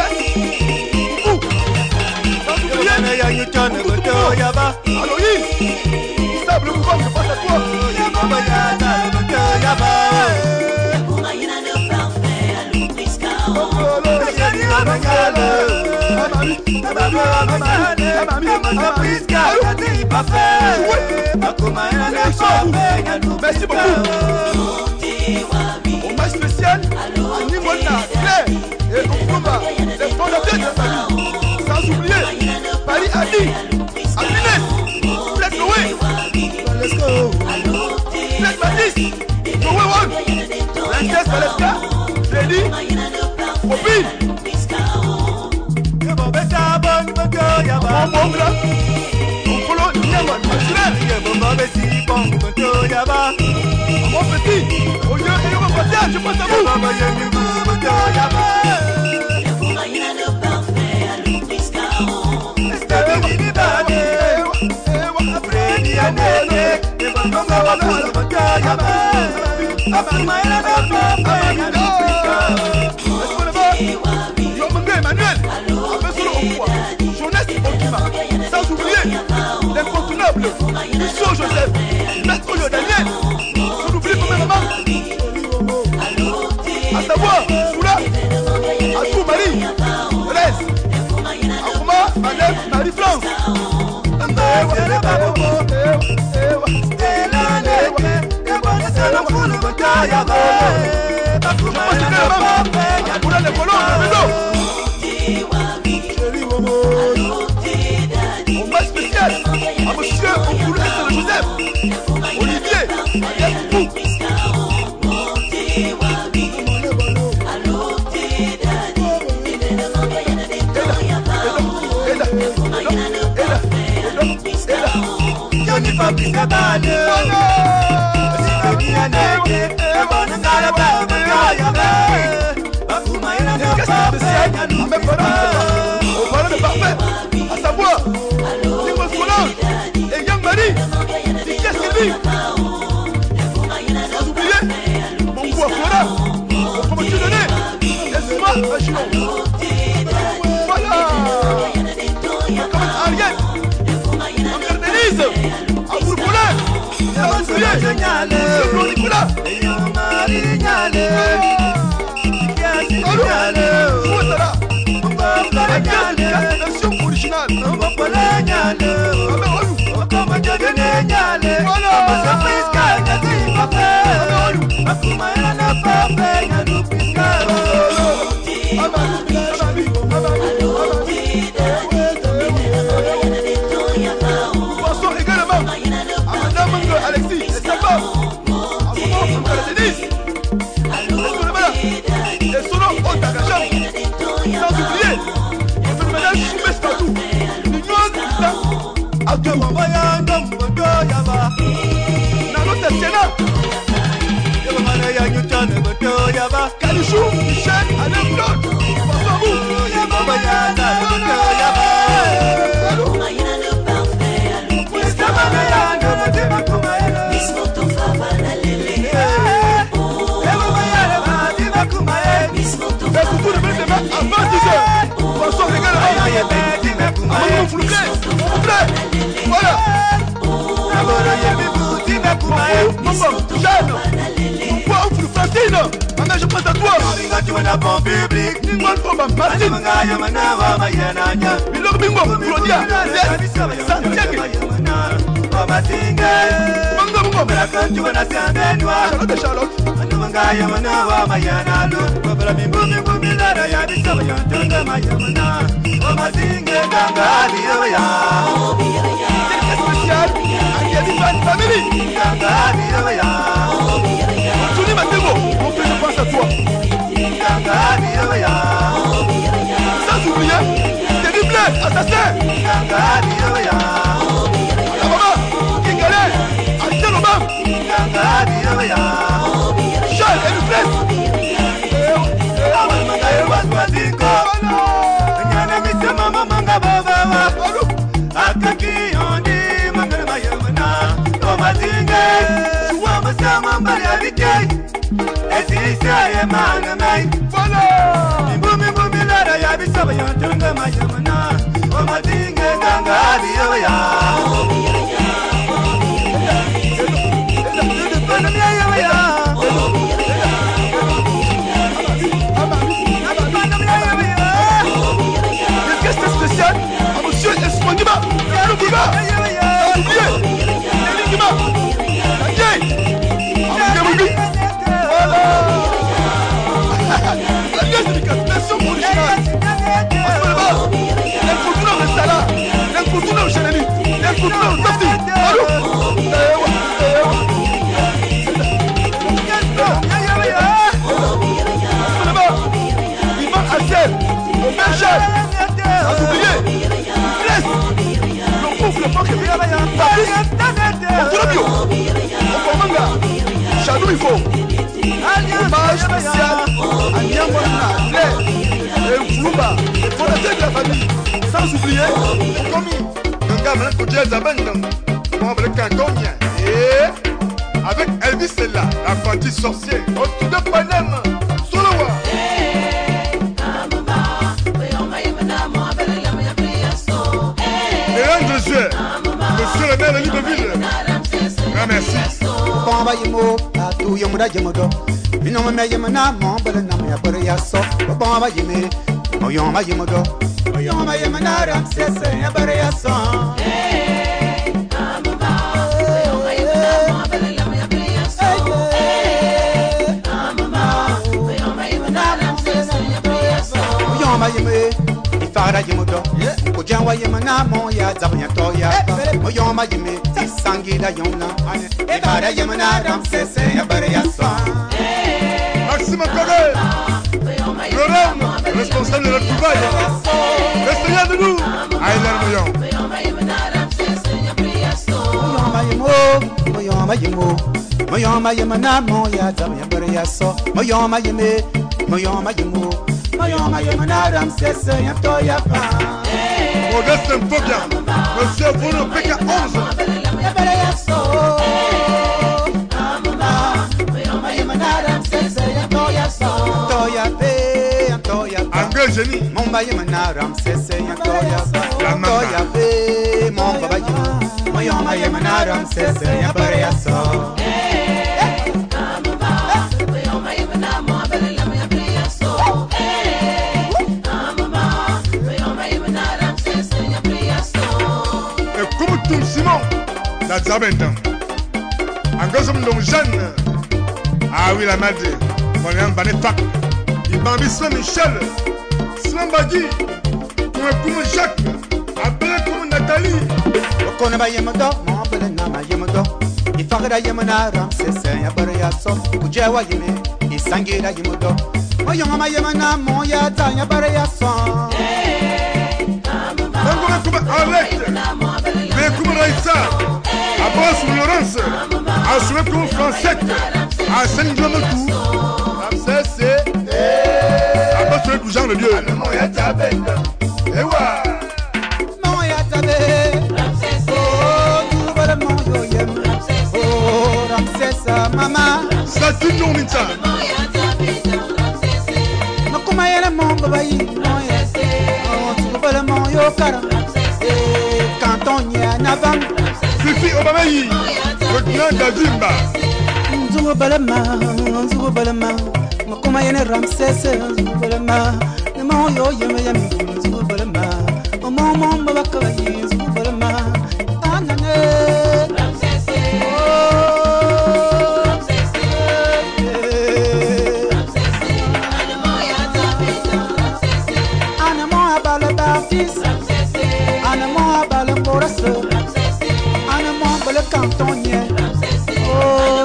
Ya Newton, moto yaba. Aloïs, stable le pouvoir, je passe à toi. Yaba yaba, moto yaba. Merci beaucoup. Hommage spécial à Nimona, Claire et Okumba, les fondateurs de la famille. Sans oublier Paris Adi, Aminé, Fred Noé, let's go. Fred Matisse, Noé One, Princesse Valeska, Freddy, Bobby. Bon là, on follow Niaman, mon petit, au lieu de me passer, je passe à vous. Emmanuel, Jeunesse Okima, sans oublier l'incontournable Monsieur Joseph, Maître Yo Daniel, sans oublier premièrement, à savoir Soula, Atou Marie, Rez, Akouma, Madame Marie-France. On va spécial à monsieur Okoulou et Joseph, Olivier, Alias au parlant de parfait, à savoir Simon Solange et Yang Marie, Didier Sylvie. Sans oublier mon bois Flora, mon promotion donné, laisse-moi Maginot. Voilà. Comme Ariette, Angère Denise, Amour Poulain, sans oublier Claude Nicolas. Version originale. Pensons également à Madame Alexis et Samba, à Maman Denise, et Solo Otagacham, sans oublier le phénoménal Choumès Tatou, l'union à Nano Tessiana, Kalichou, Michel, Alain Claude, pensons à vous. Mais pour vous, le demain à 20h, pensons également à Maman Flouclé, voilà. Maman, Jeanne, mon poids ou Flouflatine, maman, je prends à toi. Ningon Bomba, Martine, Milor Bingo, Claudia, Santiago, Mango Bomba, Charlotte, Charlotte. Sans oublier, terrible assassin. La maman qui galère, Aïe Robin. Charles et le voilà. Marcel, Michel, sans oublier, Blaise, le pauvre, le pauvre, Patrice, Octolabio, Okomanga, Chadou Ifo, hommage spécial à Nyamwana, Blaise, et Flouba, les fondateurs de la famille, sans oublier, Komi, le gars maintenant que Dieu Zaben, on va le cantonien, et avec Elvis est là, l'apprenti sorcier, au-dessus de Panem, Solowa. Mesdames et messieurs, monsieur le maire de Libreville, grand merci. Bomba yimo, atu yomuda yimodo. Minoma me yimana, mombele na me abore yaso. Bomba yime, oyoma yimodo. Oyoma yimana ramsese abore yaso. Oyoma yime, ifara yimodo. Kujangwa yimana mo ya zabanya toya. Oyoma yime, isangida yona. Ifara yimana ramsese abore yaso. Maxime Coré, Lorraine, responsable de la Dubaï, le Seigneur de nous, Aïlar Moyon. Moyoma yimo, moyoma yimana mo ya zabanya abore yaso. Moyoma yime, moyoma yimo. Moyoma yimana ramsese toya pa. Modeste Mpobian, monsieur Bruno PK11. Anglais génie. Mon baye manaram sese ya toya toya be mon baba yi moyo baye manaram sese ya bare ya so. Et comme tout Simon, la Zabendam. Anglais comme donc Jeanne. Ah oui la madre, on est en Banetak. Il m'a mis Michel. Bagui, comme Jacques, appelé comme Nathalie. Okona ba yemodo, mo bele na ma yemodo. Ifagada yemana ram sese ya bare ya so. Kujewa yeme, isangira yemodo. Mo yonga ma yemana mo ya ta ya bare ya so. Comme Arlette, mais comme Raïssa, Abbas Laurence, Assoumé comme Francette, Arsène Glomotou, Ramsès, le cousin de Dieu. Moya tabe. Oh, tu vas le moyo yem. Oh, Ramsesa mama. Ça tu nous minta. Makuma yele mon babayi. Oh, tu vas le moyo kara. Canton ya navam. Fifi Obamayi. Le grand Dadimba. Nzugo balama. Makuma yele Ramsesa. Balama, the more yo yama yam, Zubalama, a moment Babakayi, Zubalama, Anane, Anamo Balabatis, Anamo Balamboras, Anamo Balacantonia, oh,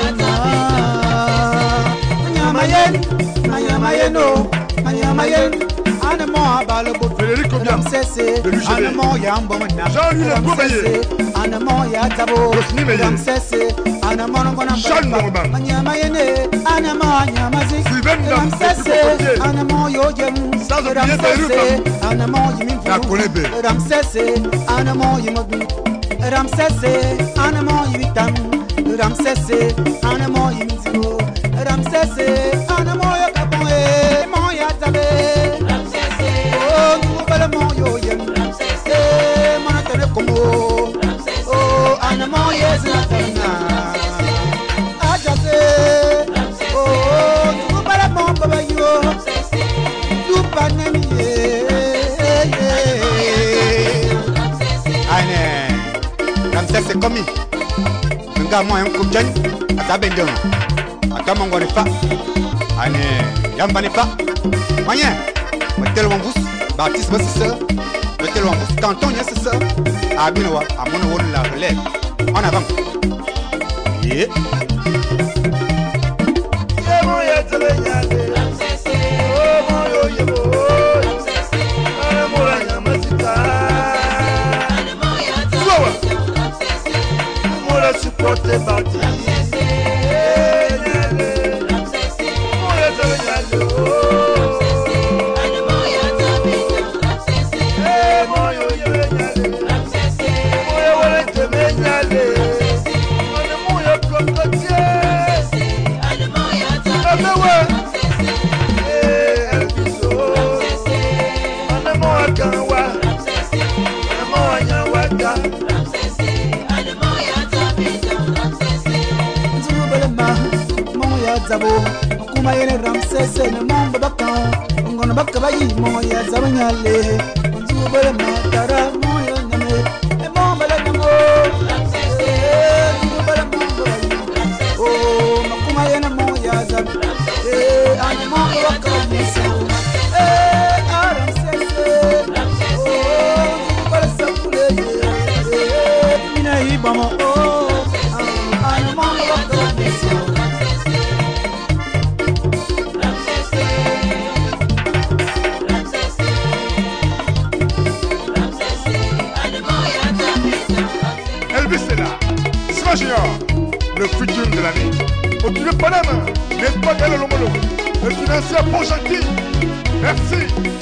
Mayeno. Anamo abalabo Federico Biam, Anamo yambo na Jean-Louis Le Gouveillé, Anamo yatabo Ramsese Anamo ngona Anyamayene Anamo anyamazi Ramsese Anamo yojem Ramsese Anamo yiminfu Ramsese Anamo yimodu Ramsese Anamo yibitam Ramsese Anamo yiminfu Ramsese Anamo yakapoe Moya tabe Ramsese Oh nubala moyo yem Ramsese Manatane komo Oh anamo yezinatana Ajabe Oh nubala mombaba yo Dupanemi Aine Ramsese komi Nga mo yem kubjan Atabendon Atamango ne pas Ane Yambane pas Moyen Mettez-le en bouche Baptiste va c'est ça Mettez-le en bouche Canton y'a c'est ça Abinoa Amono la relève En avant Yeah Yemo ya tele nyale. Oh mo yo yemo. zabo kuma yene ramsese ne momba baka ngono baka bayi moya zabanyale nzu bole matara moya nyame e momba la nyamo ramsese nzu bole momba oh makuma yene moya zab ani momba baka nese ramsese ramsese nzu bole sapule mina ibamo ani momba baka nese Junior, le futur de l'année. Au tu le Panama, n'est pas Gallo Lomolo, le financier bon gentil. Merci.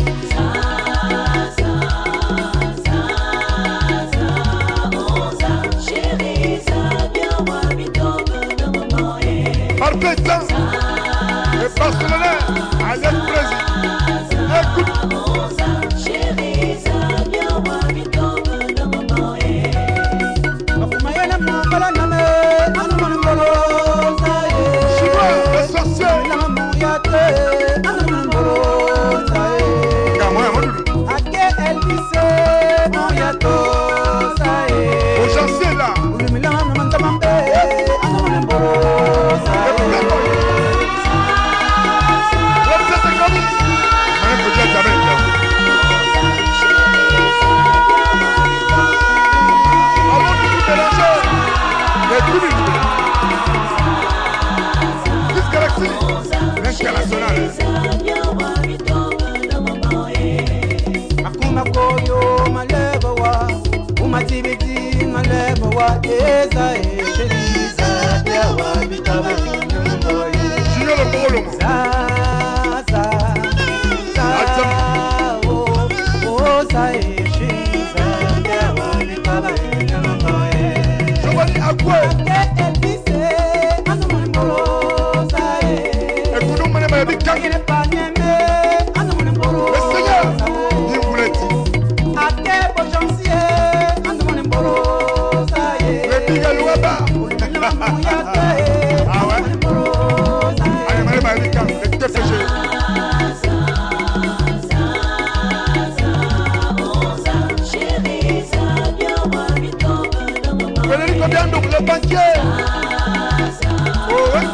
Par pétain et par solennel, à l'aide président. Écoute. Le banquier. Oh ouais.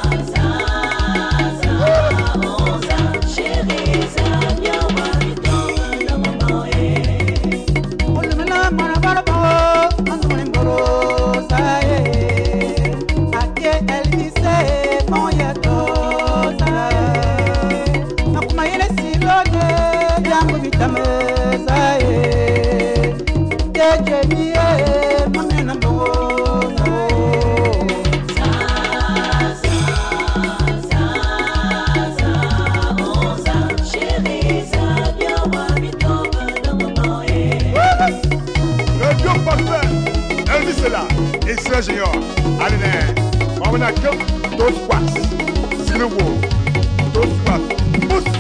Israel Junior, allez, on va que dos squats, c'est le mot, dos squats, pousse.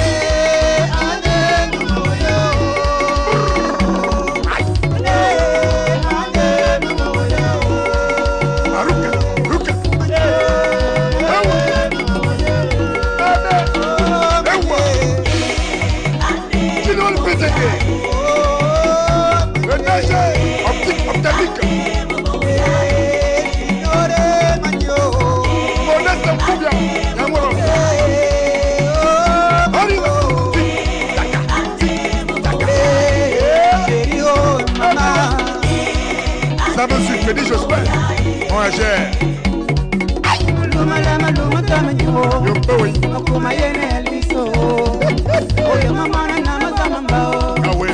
Ça me suit, je dis Jospin. Moi j'ai. Ah oui.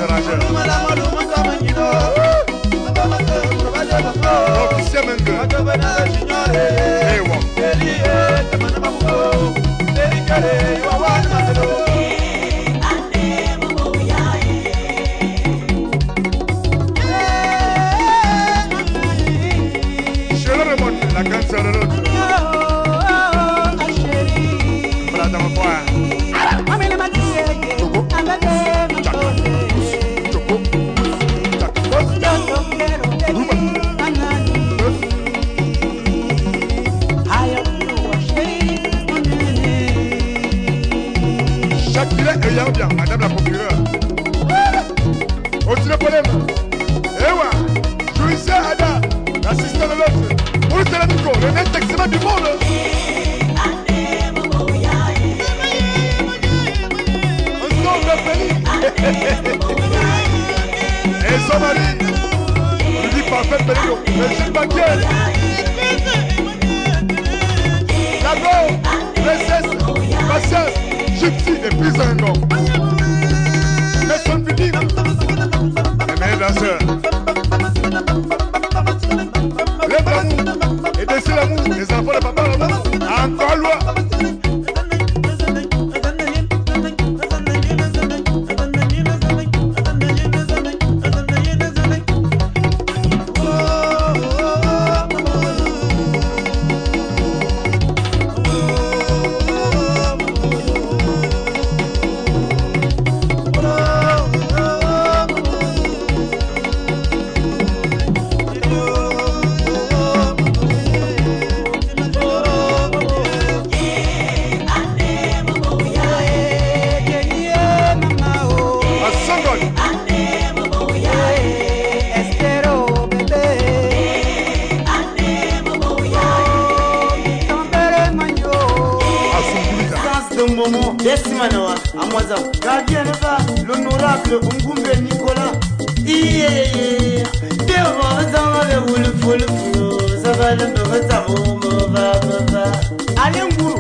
génération. Officier Mengue. La canción de l'autre. Voilà, dans mon point. Chaque filet ayant bien, madame la procureure. Au-dessus le problème. Ewa, jouissez Ada, l'assistant de l'autre. Pour le Télémico, le net excellent du monde. Un nom de Félix. Et son mari, on lui dit parfait Félix, le Gilles Banquier. Lago, princesse, patience, gypsy et puis un nom. Mais son fini. Mais danseur. Lève l'amour et baissez l'amour, les enfants de papa l'amour. Encore loi. Gardien de bas, l'honorable Ngumbe Nicolas. Allez, Nguru.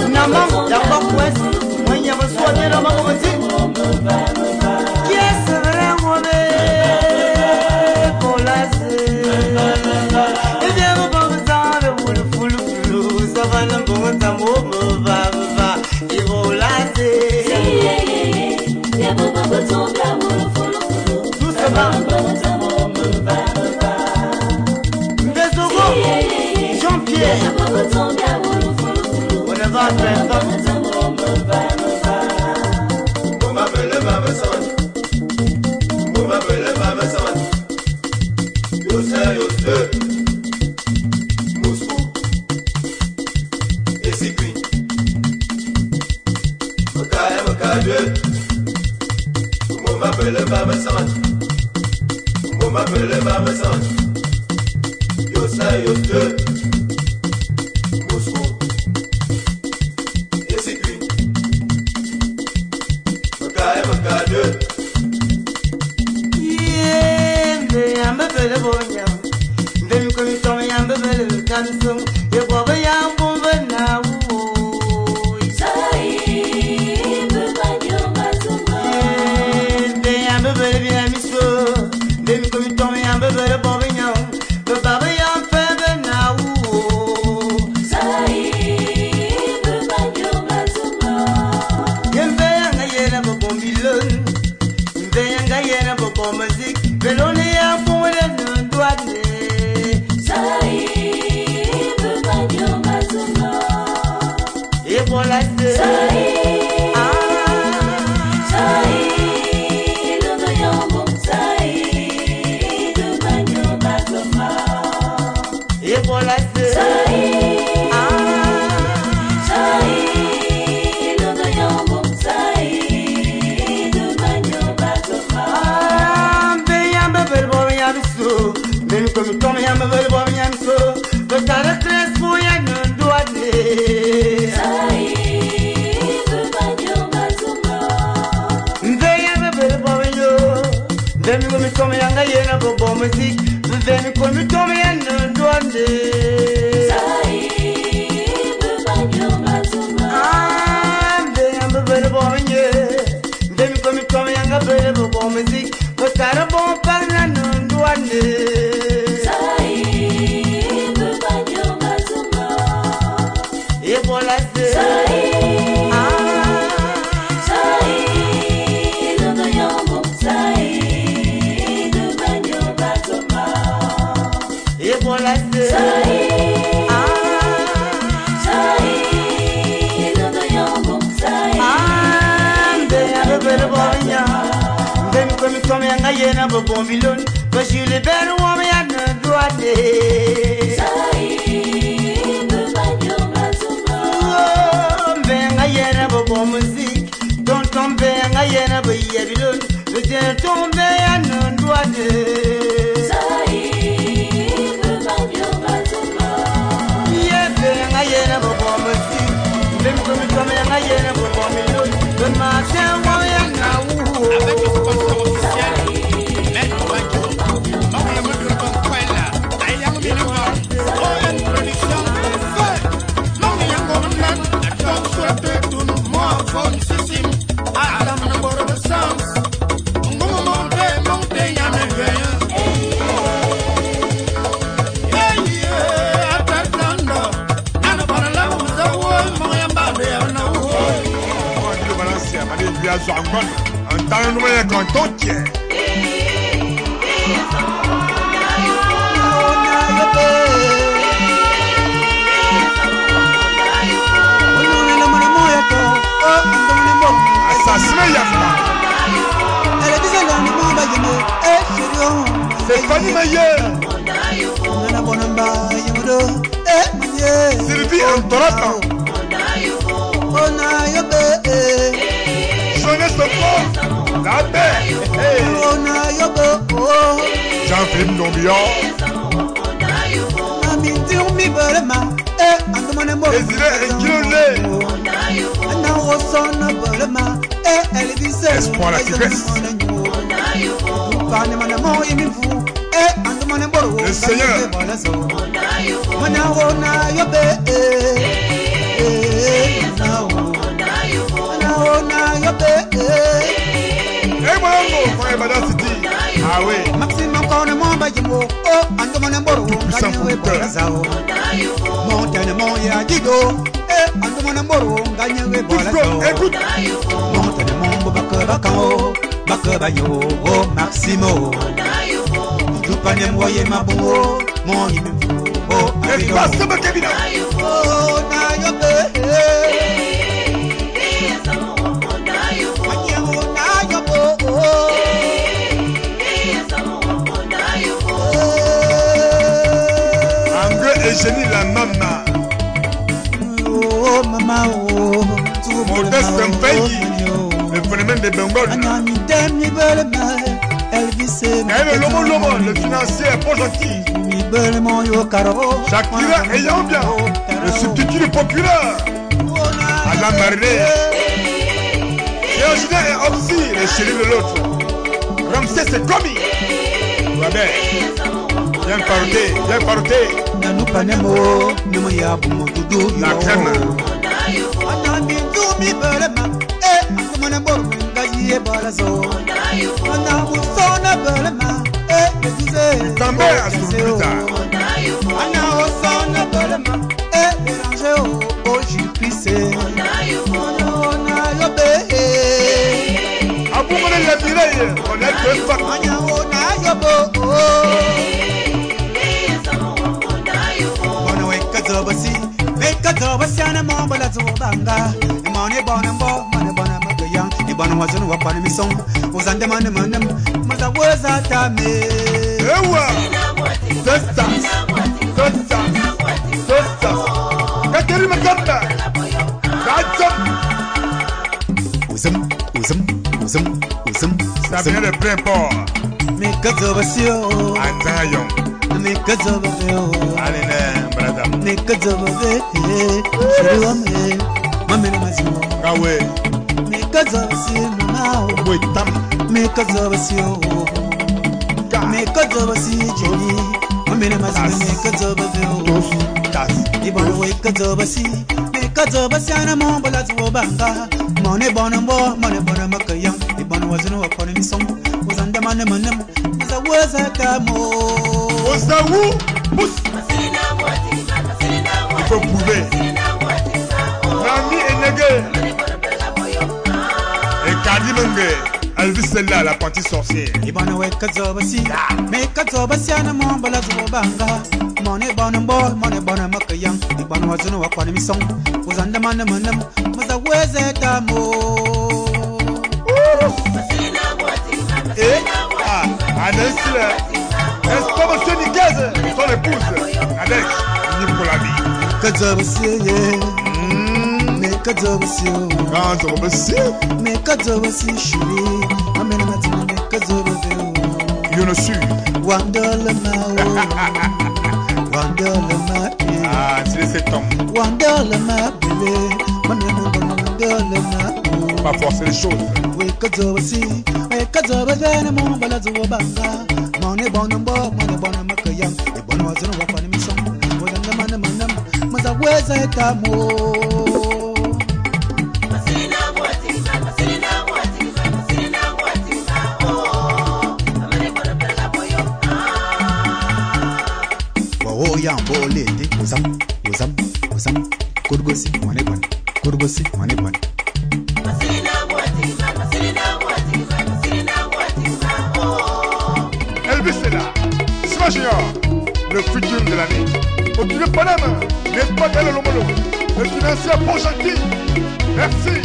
Qui est ce vrai? m'appelle Baba Sanj. On m'appelle Baba Sanj. Yo ça, yo deux. Moscou. Et c'est cuit. Maka deux. Yeah, m'appelle Bonya. Dem comme ils sont, m'appelle Kanson. Et Boba Yam Bombana. Jean-Philippe Ndombia. Espoir la tigresse. Le Seigneur. Ah oui. Tout puissant producteur. Écoute. Maximo. Tu pas n'envoyer ma beau, mon espace de ma cabine. Et génie la maman. Oh maman, oh. Modeste un pays. Le phénomène des Bengal. Le financier est pas gentil. Shakira ayant bien. Le substitut est populaire. Alain Marley. Et Ojida est aussi le chéri de l'autre. Ramsès c'est commis. Viens paroter. La crème. Ça vient de plein port. Mais que ça va si oh. Attention. Mais que ça va oh. Allez brother. Mais que ça va je dois me mazimo. Gawe. Mais que ça va si now. Wait tam. Mais que ça va si oh. Mais que ça va si Jenny. Mamena mazimo mais que ça va oh. Tas. Ibon way que ça va si. Mais que ça va si ana mon bala zo banga. Money bonambo, money bonamakayam. Ibon wazino upon me song. Was under my name, was a was a camo. Was the woo? Il faut prouver. Nami et Nege. Et Kadi Menge. Elvis celle-là, la partie sorcière. Ibon away Kazobasi. Mais Kazobasiana mon balazobanga. Money bonambo, money bonamakayam. Ibon wazino upon me song. Was under my name, was a was a camo. Alex, est-ce que monsieur Nigaz, son épouse, Alex, Nicolami. Mais Kazobasi, mais Kazobasi, chérie, amène maintenant, mais Kazobasi, you know, suis. Wonderlama, ah, c'est les septembre. Wonderlama, bébé, Wonderlama, pas forcer les choses. Oui, Kazobasi. Kazabazana mon balazo banga. Money bonambo, money bonamakayam. The bon was in a weapon in song. Was in the manam, Mother was a tamo. Oh, young boy, lady, was some. Could go see money bun. Could go see money bun. Le futur de l'année. Au plus de Panama, n'est pas dans le Lomolo. Le financier pour gentil. Merci.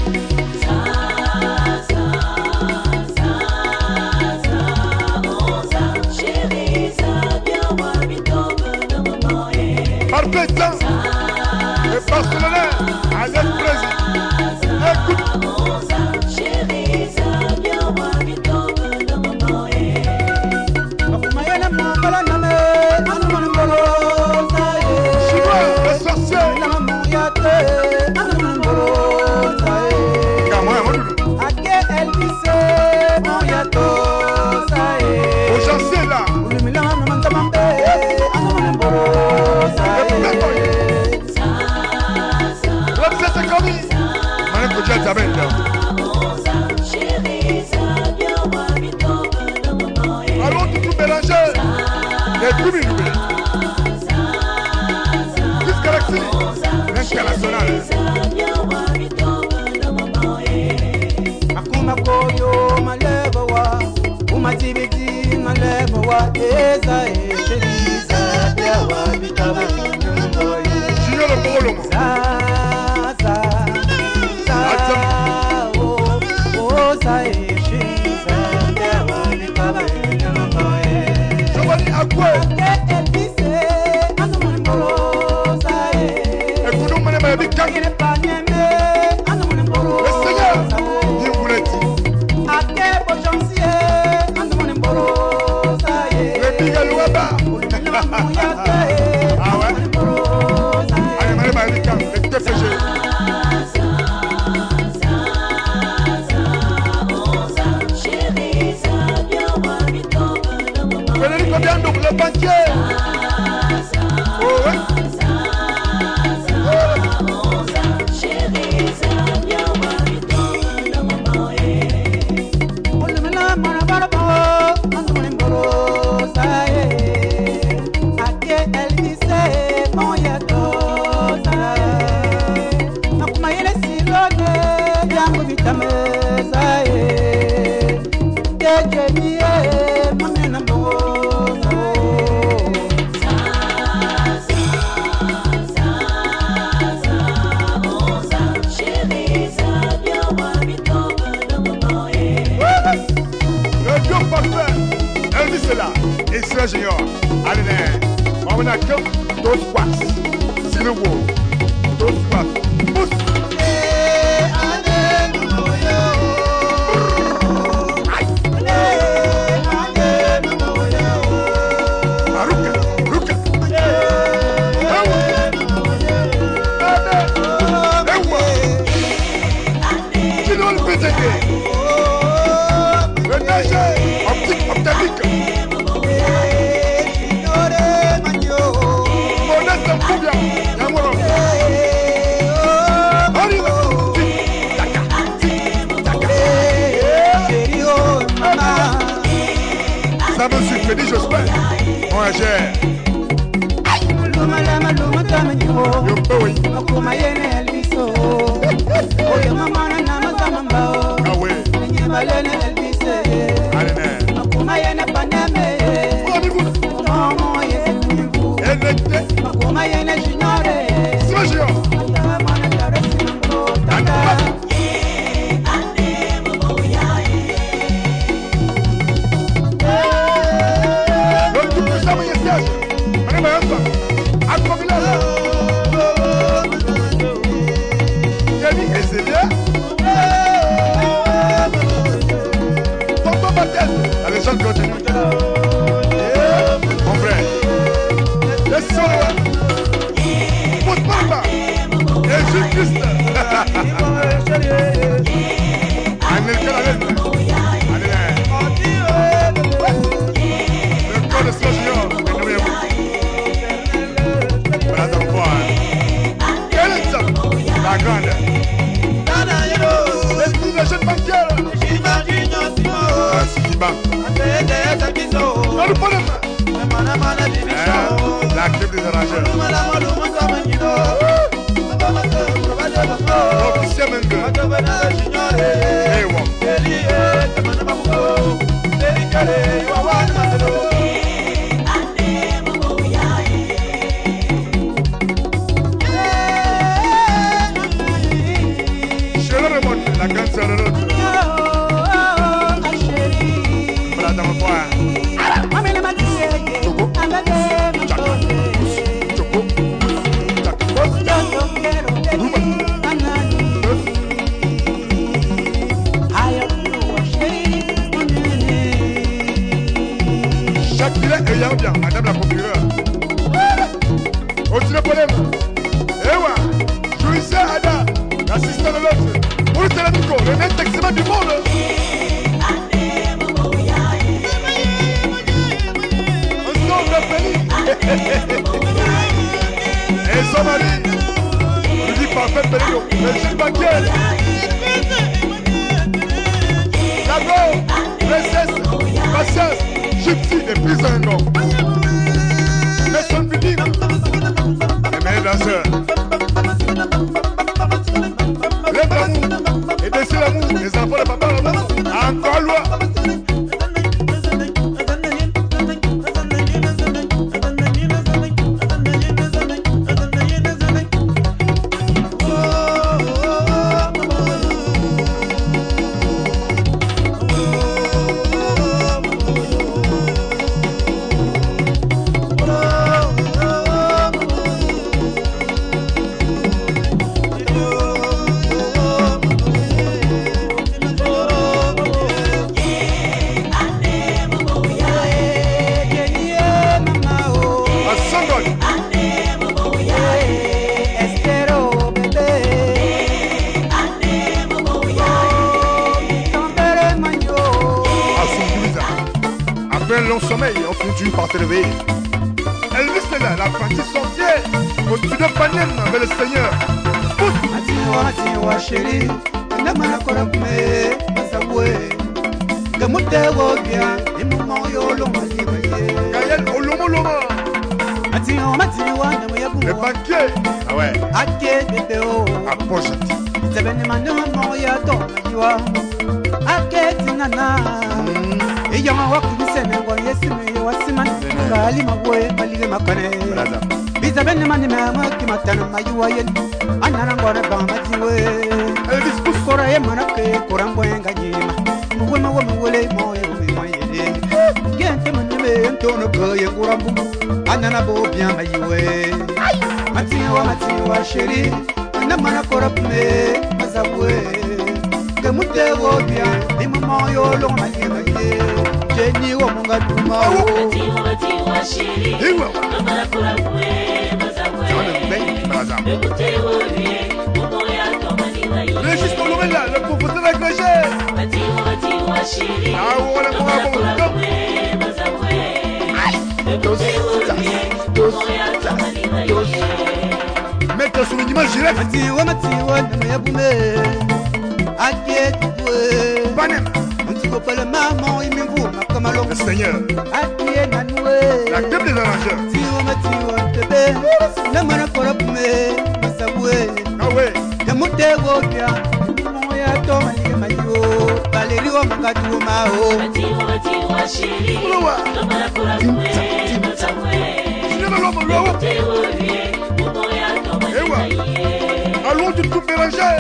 Par plaisant et par solennel, à l'aide président. Écoute. Allons tout mélanger. Les plus minoués. Plus galaxie. L'international. Akuma koyo malebawa. Umatibiti malebawa. Eza esheliza. Biawa bitaba. Junior le Borolomo. Le Seigneur, il voulait dire. Israel Junior, allez, on a que those quacks. C'est le war. Those quacks. Pousse. Ça me suit, me dit j'espère. Moi j'ai. Les gens continuent. Mon frère, laisse-moi. Pousse-moi. Jésus-Christ. Le corps de ce Junior, Madame Bois. Quelle est ça? La grande. L'esprit de la jeune banquière. La clip des arrangeurs. La grande sœur de l'autre. Bien, madame la procureure. Au problème. Ewa, jouissez Ada, l'assistant de l'autre. Pour le télémico, le net excellent du monde. Un son de Félix. Et son mari, on lui dit parfait Pélégo, le jeune banquier. D'abord, princesse, patience. Gypsy et puis un nom. Mais son public. Mais danseurs. Lève l'amour et baissez l'amour. Les enfants de papa l'amour. Encore loi. Sommeil, on continue par te réveiller. Elvis est là, l'apprenti sorcier. Continue de panier avec le Seigneur. Atiwa chérie, on a mal à corrompre, Masaboué. Gamutego bien, et mon yolo, Gaël, Olomo Loma. Atiwa, le banquier. Ah ouais. Ake, Bédéo. Approche. Sebene manu moya to majiwa. Aketi nana. Iya wakini sene kwa yesime wasiman. Kali mawe kalile makane. Bizabene mani mama kimatana majiwa yen. Anana ngore bamatiwe. Elvis kukora ye manake korambo enganyima. Muwe wole moye moye. Gente manime entono koye korambo. Anana bo bien majiwe. Matiwa sheri. Namana korapme mazabwe Kemute wobia Imamo yolo maye Jeni wa munga duma Matiwa sheri Namana korapme mazabwe Kemute wobia Umoya tomani Régis Colomella, le professeur agrégé. Matiwa sheri Namana korapme mazabwe Kemute wobia Umoya tomani Mettre sur une image directe. Matiwa namayabume Akietwe Panem. Mtiko pale mamo imimvu makamalo Le Seigneur. Akie nanwe La table des arrangeurs. Matiwa tebe Namana korapume Masabwe Ah ouais. Kemute wobia Moya tomani mayo Valeri wa mungatu mao Matiwa sheri Namana korapme mazabwe Kemute wobia Allons tout mélanger.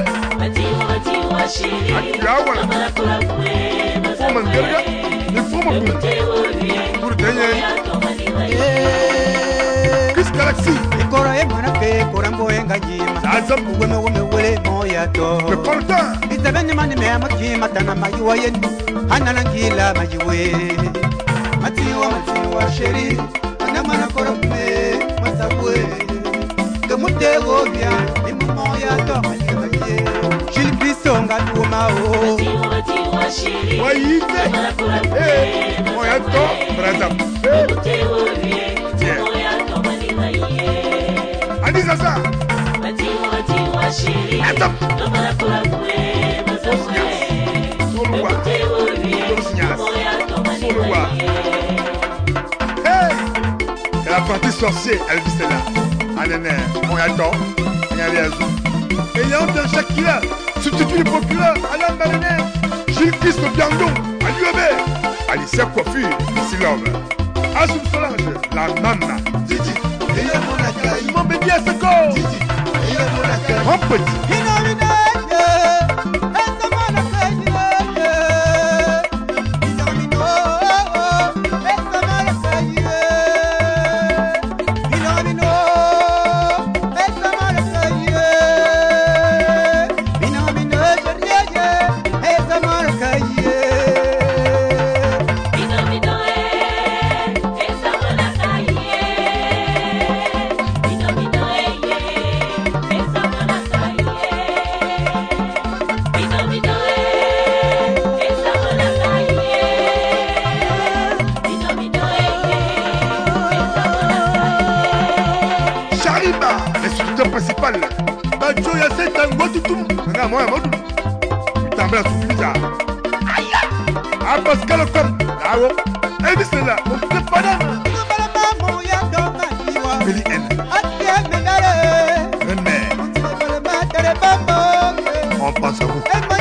Il faut me pour gagner. Chris Galaxy. Le porteur. Mutego bia imamo ya to maliye Gilles Bisson ngatuma o Matiwa sheri Waite eh moya to brother Mutego bia Umoya tomani Adi sasa Matiwa sheri Namana korapme mazabwe Soluwa Mutego bia Umoya tomani Soluwa Hey Et la partie sorcier Elvis est là Anene, on attend, il y a les azous. Et Léon de Shakira, substitut du procureur, Alain Balenet, Gilles Christ Biandon, à l'UEB, Alicia Coiffure, ici l'homme. Assoum Solange, la nana, Didi, mon bébé à ce corps, Didi, mon petit. Principal, Bajo Yassé Tango Toutoum, Nana moi Modou, Tambla Soufisa, Aïe, Ah Pascal Ocom, Lao, Elvis est là, on fait pas d'âme. Feli N, René, on pense à vous.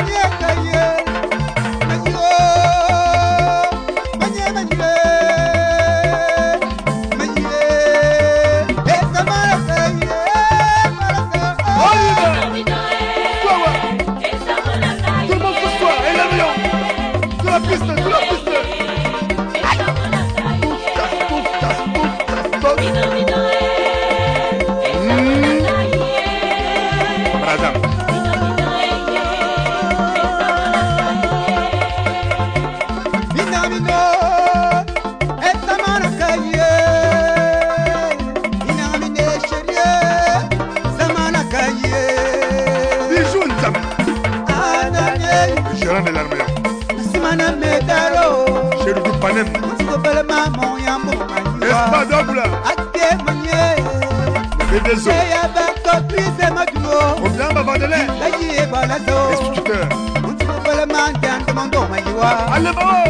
Allez,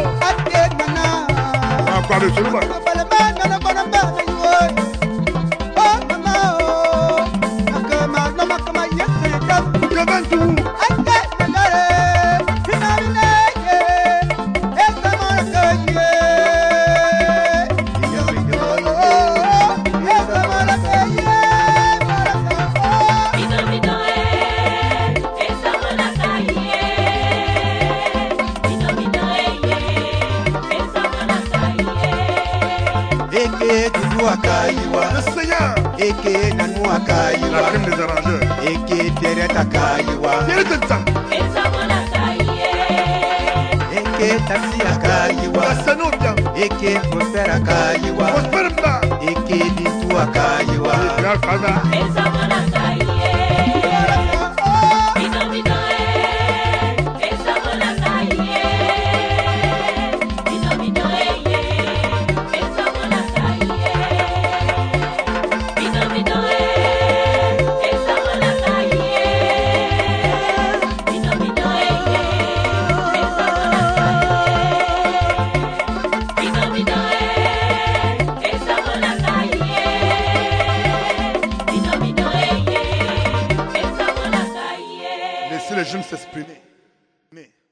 encore le tour. Que Le Seigneur. Eke nanu akayiwa. La crème des arrangeurs. Eke teret akayiwa. Teret de temps. Eke tasi akayiwa. Asano bien. Eke prosper akayiwa. Prosper ba. Eke bintu akayiwa. Grand father. Laissez les jeunes s'exprimer. Mais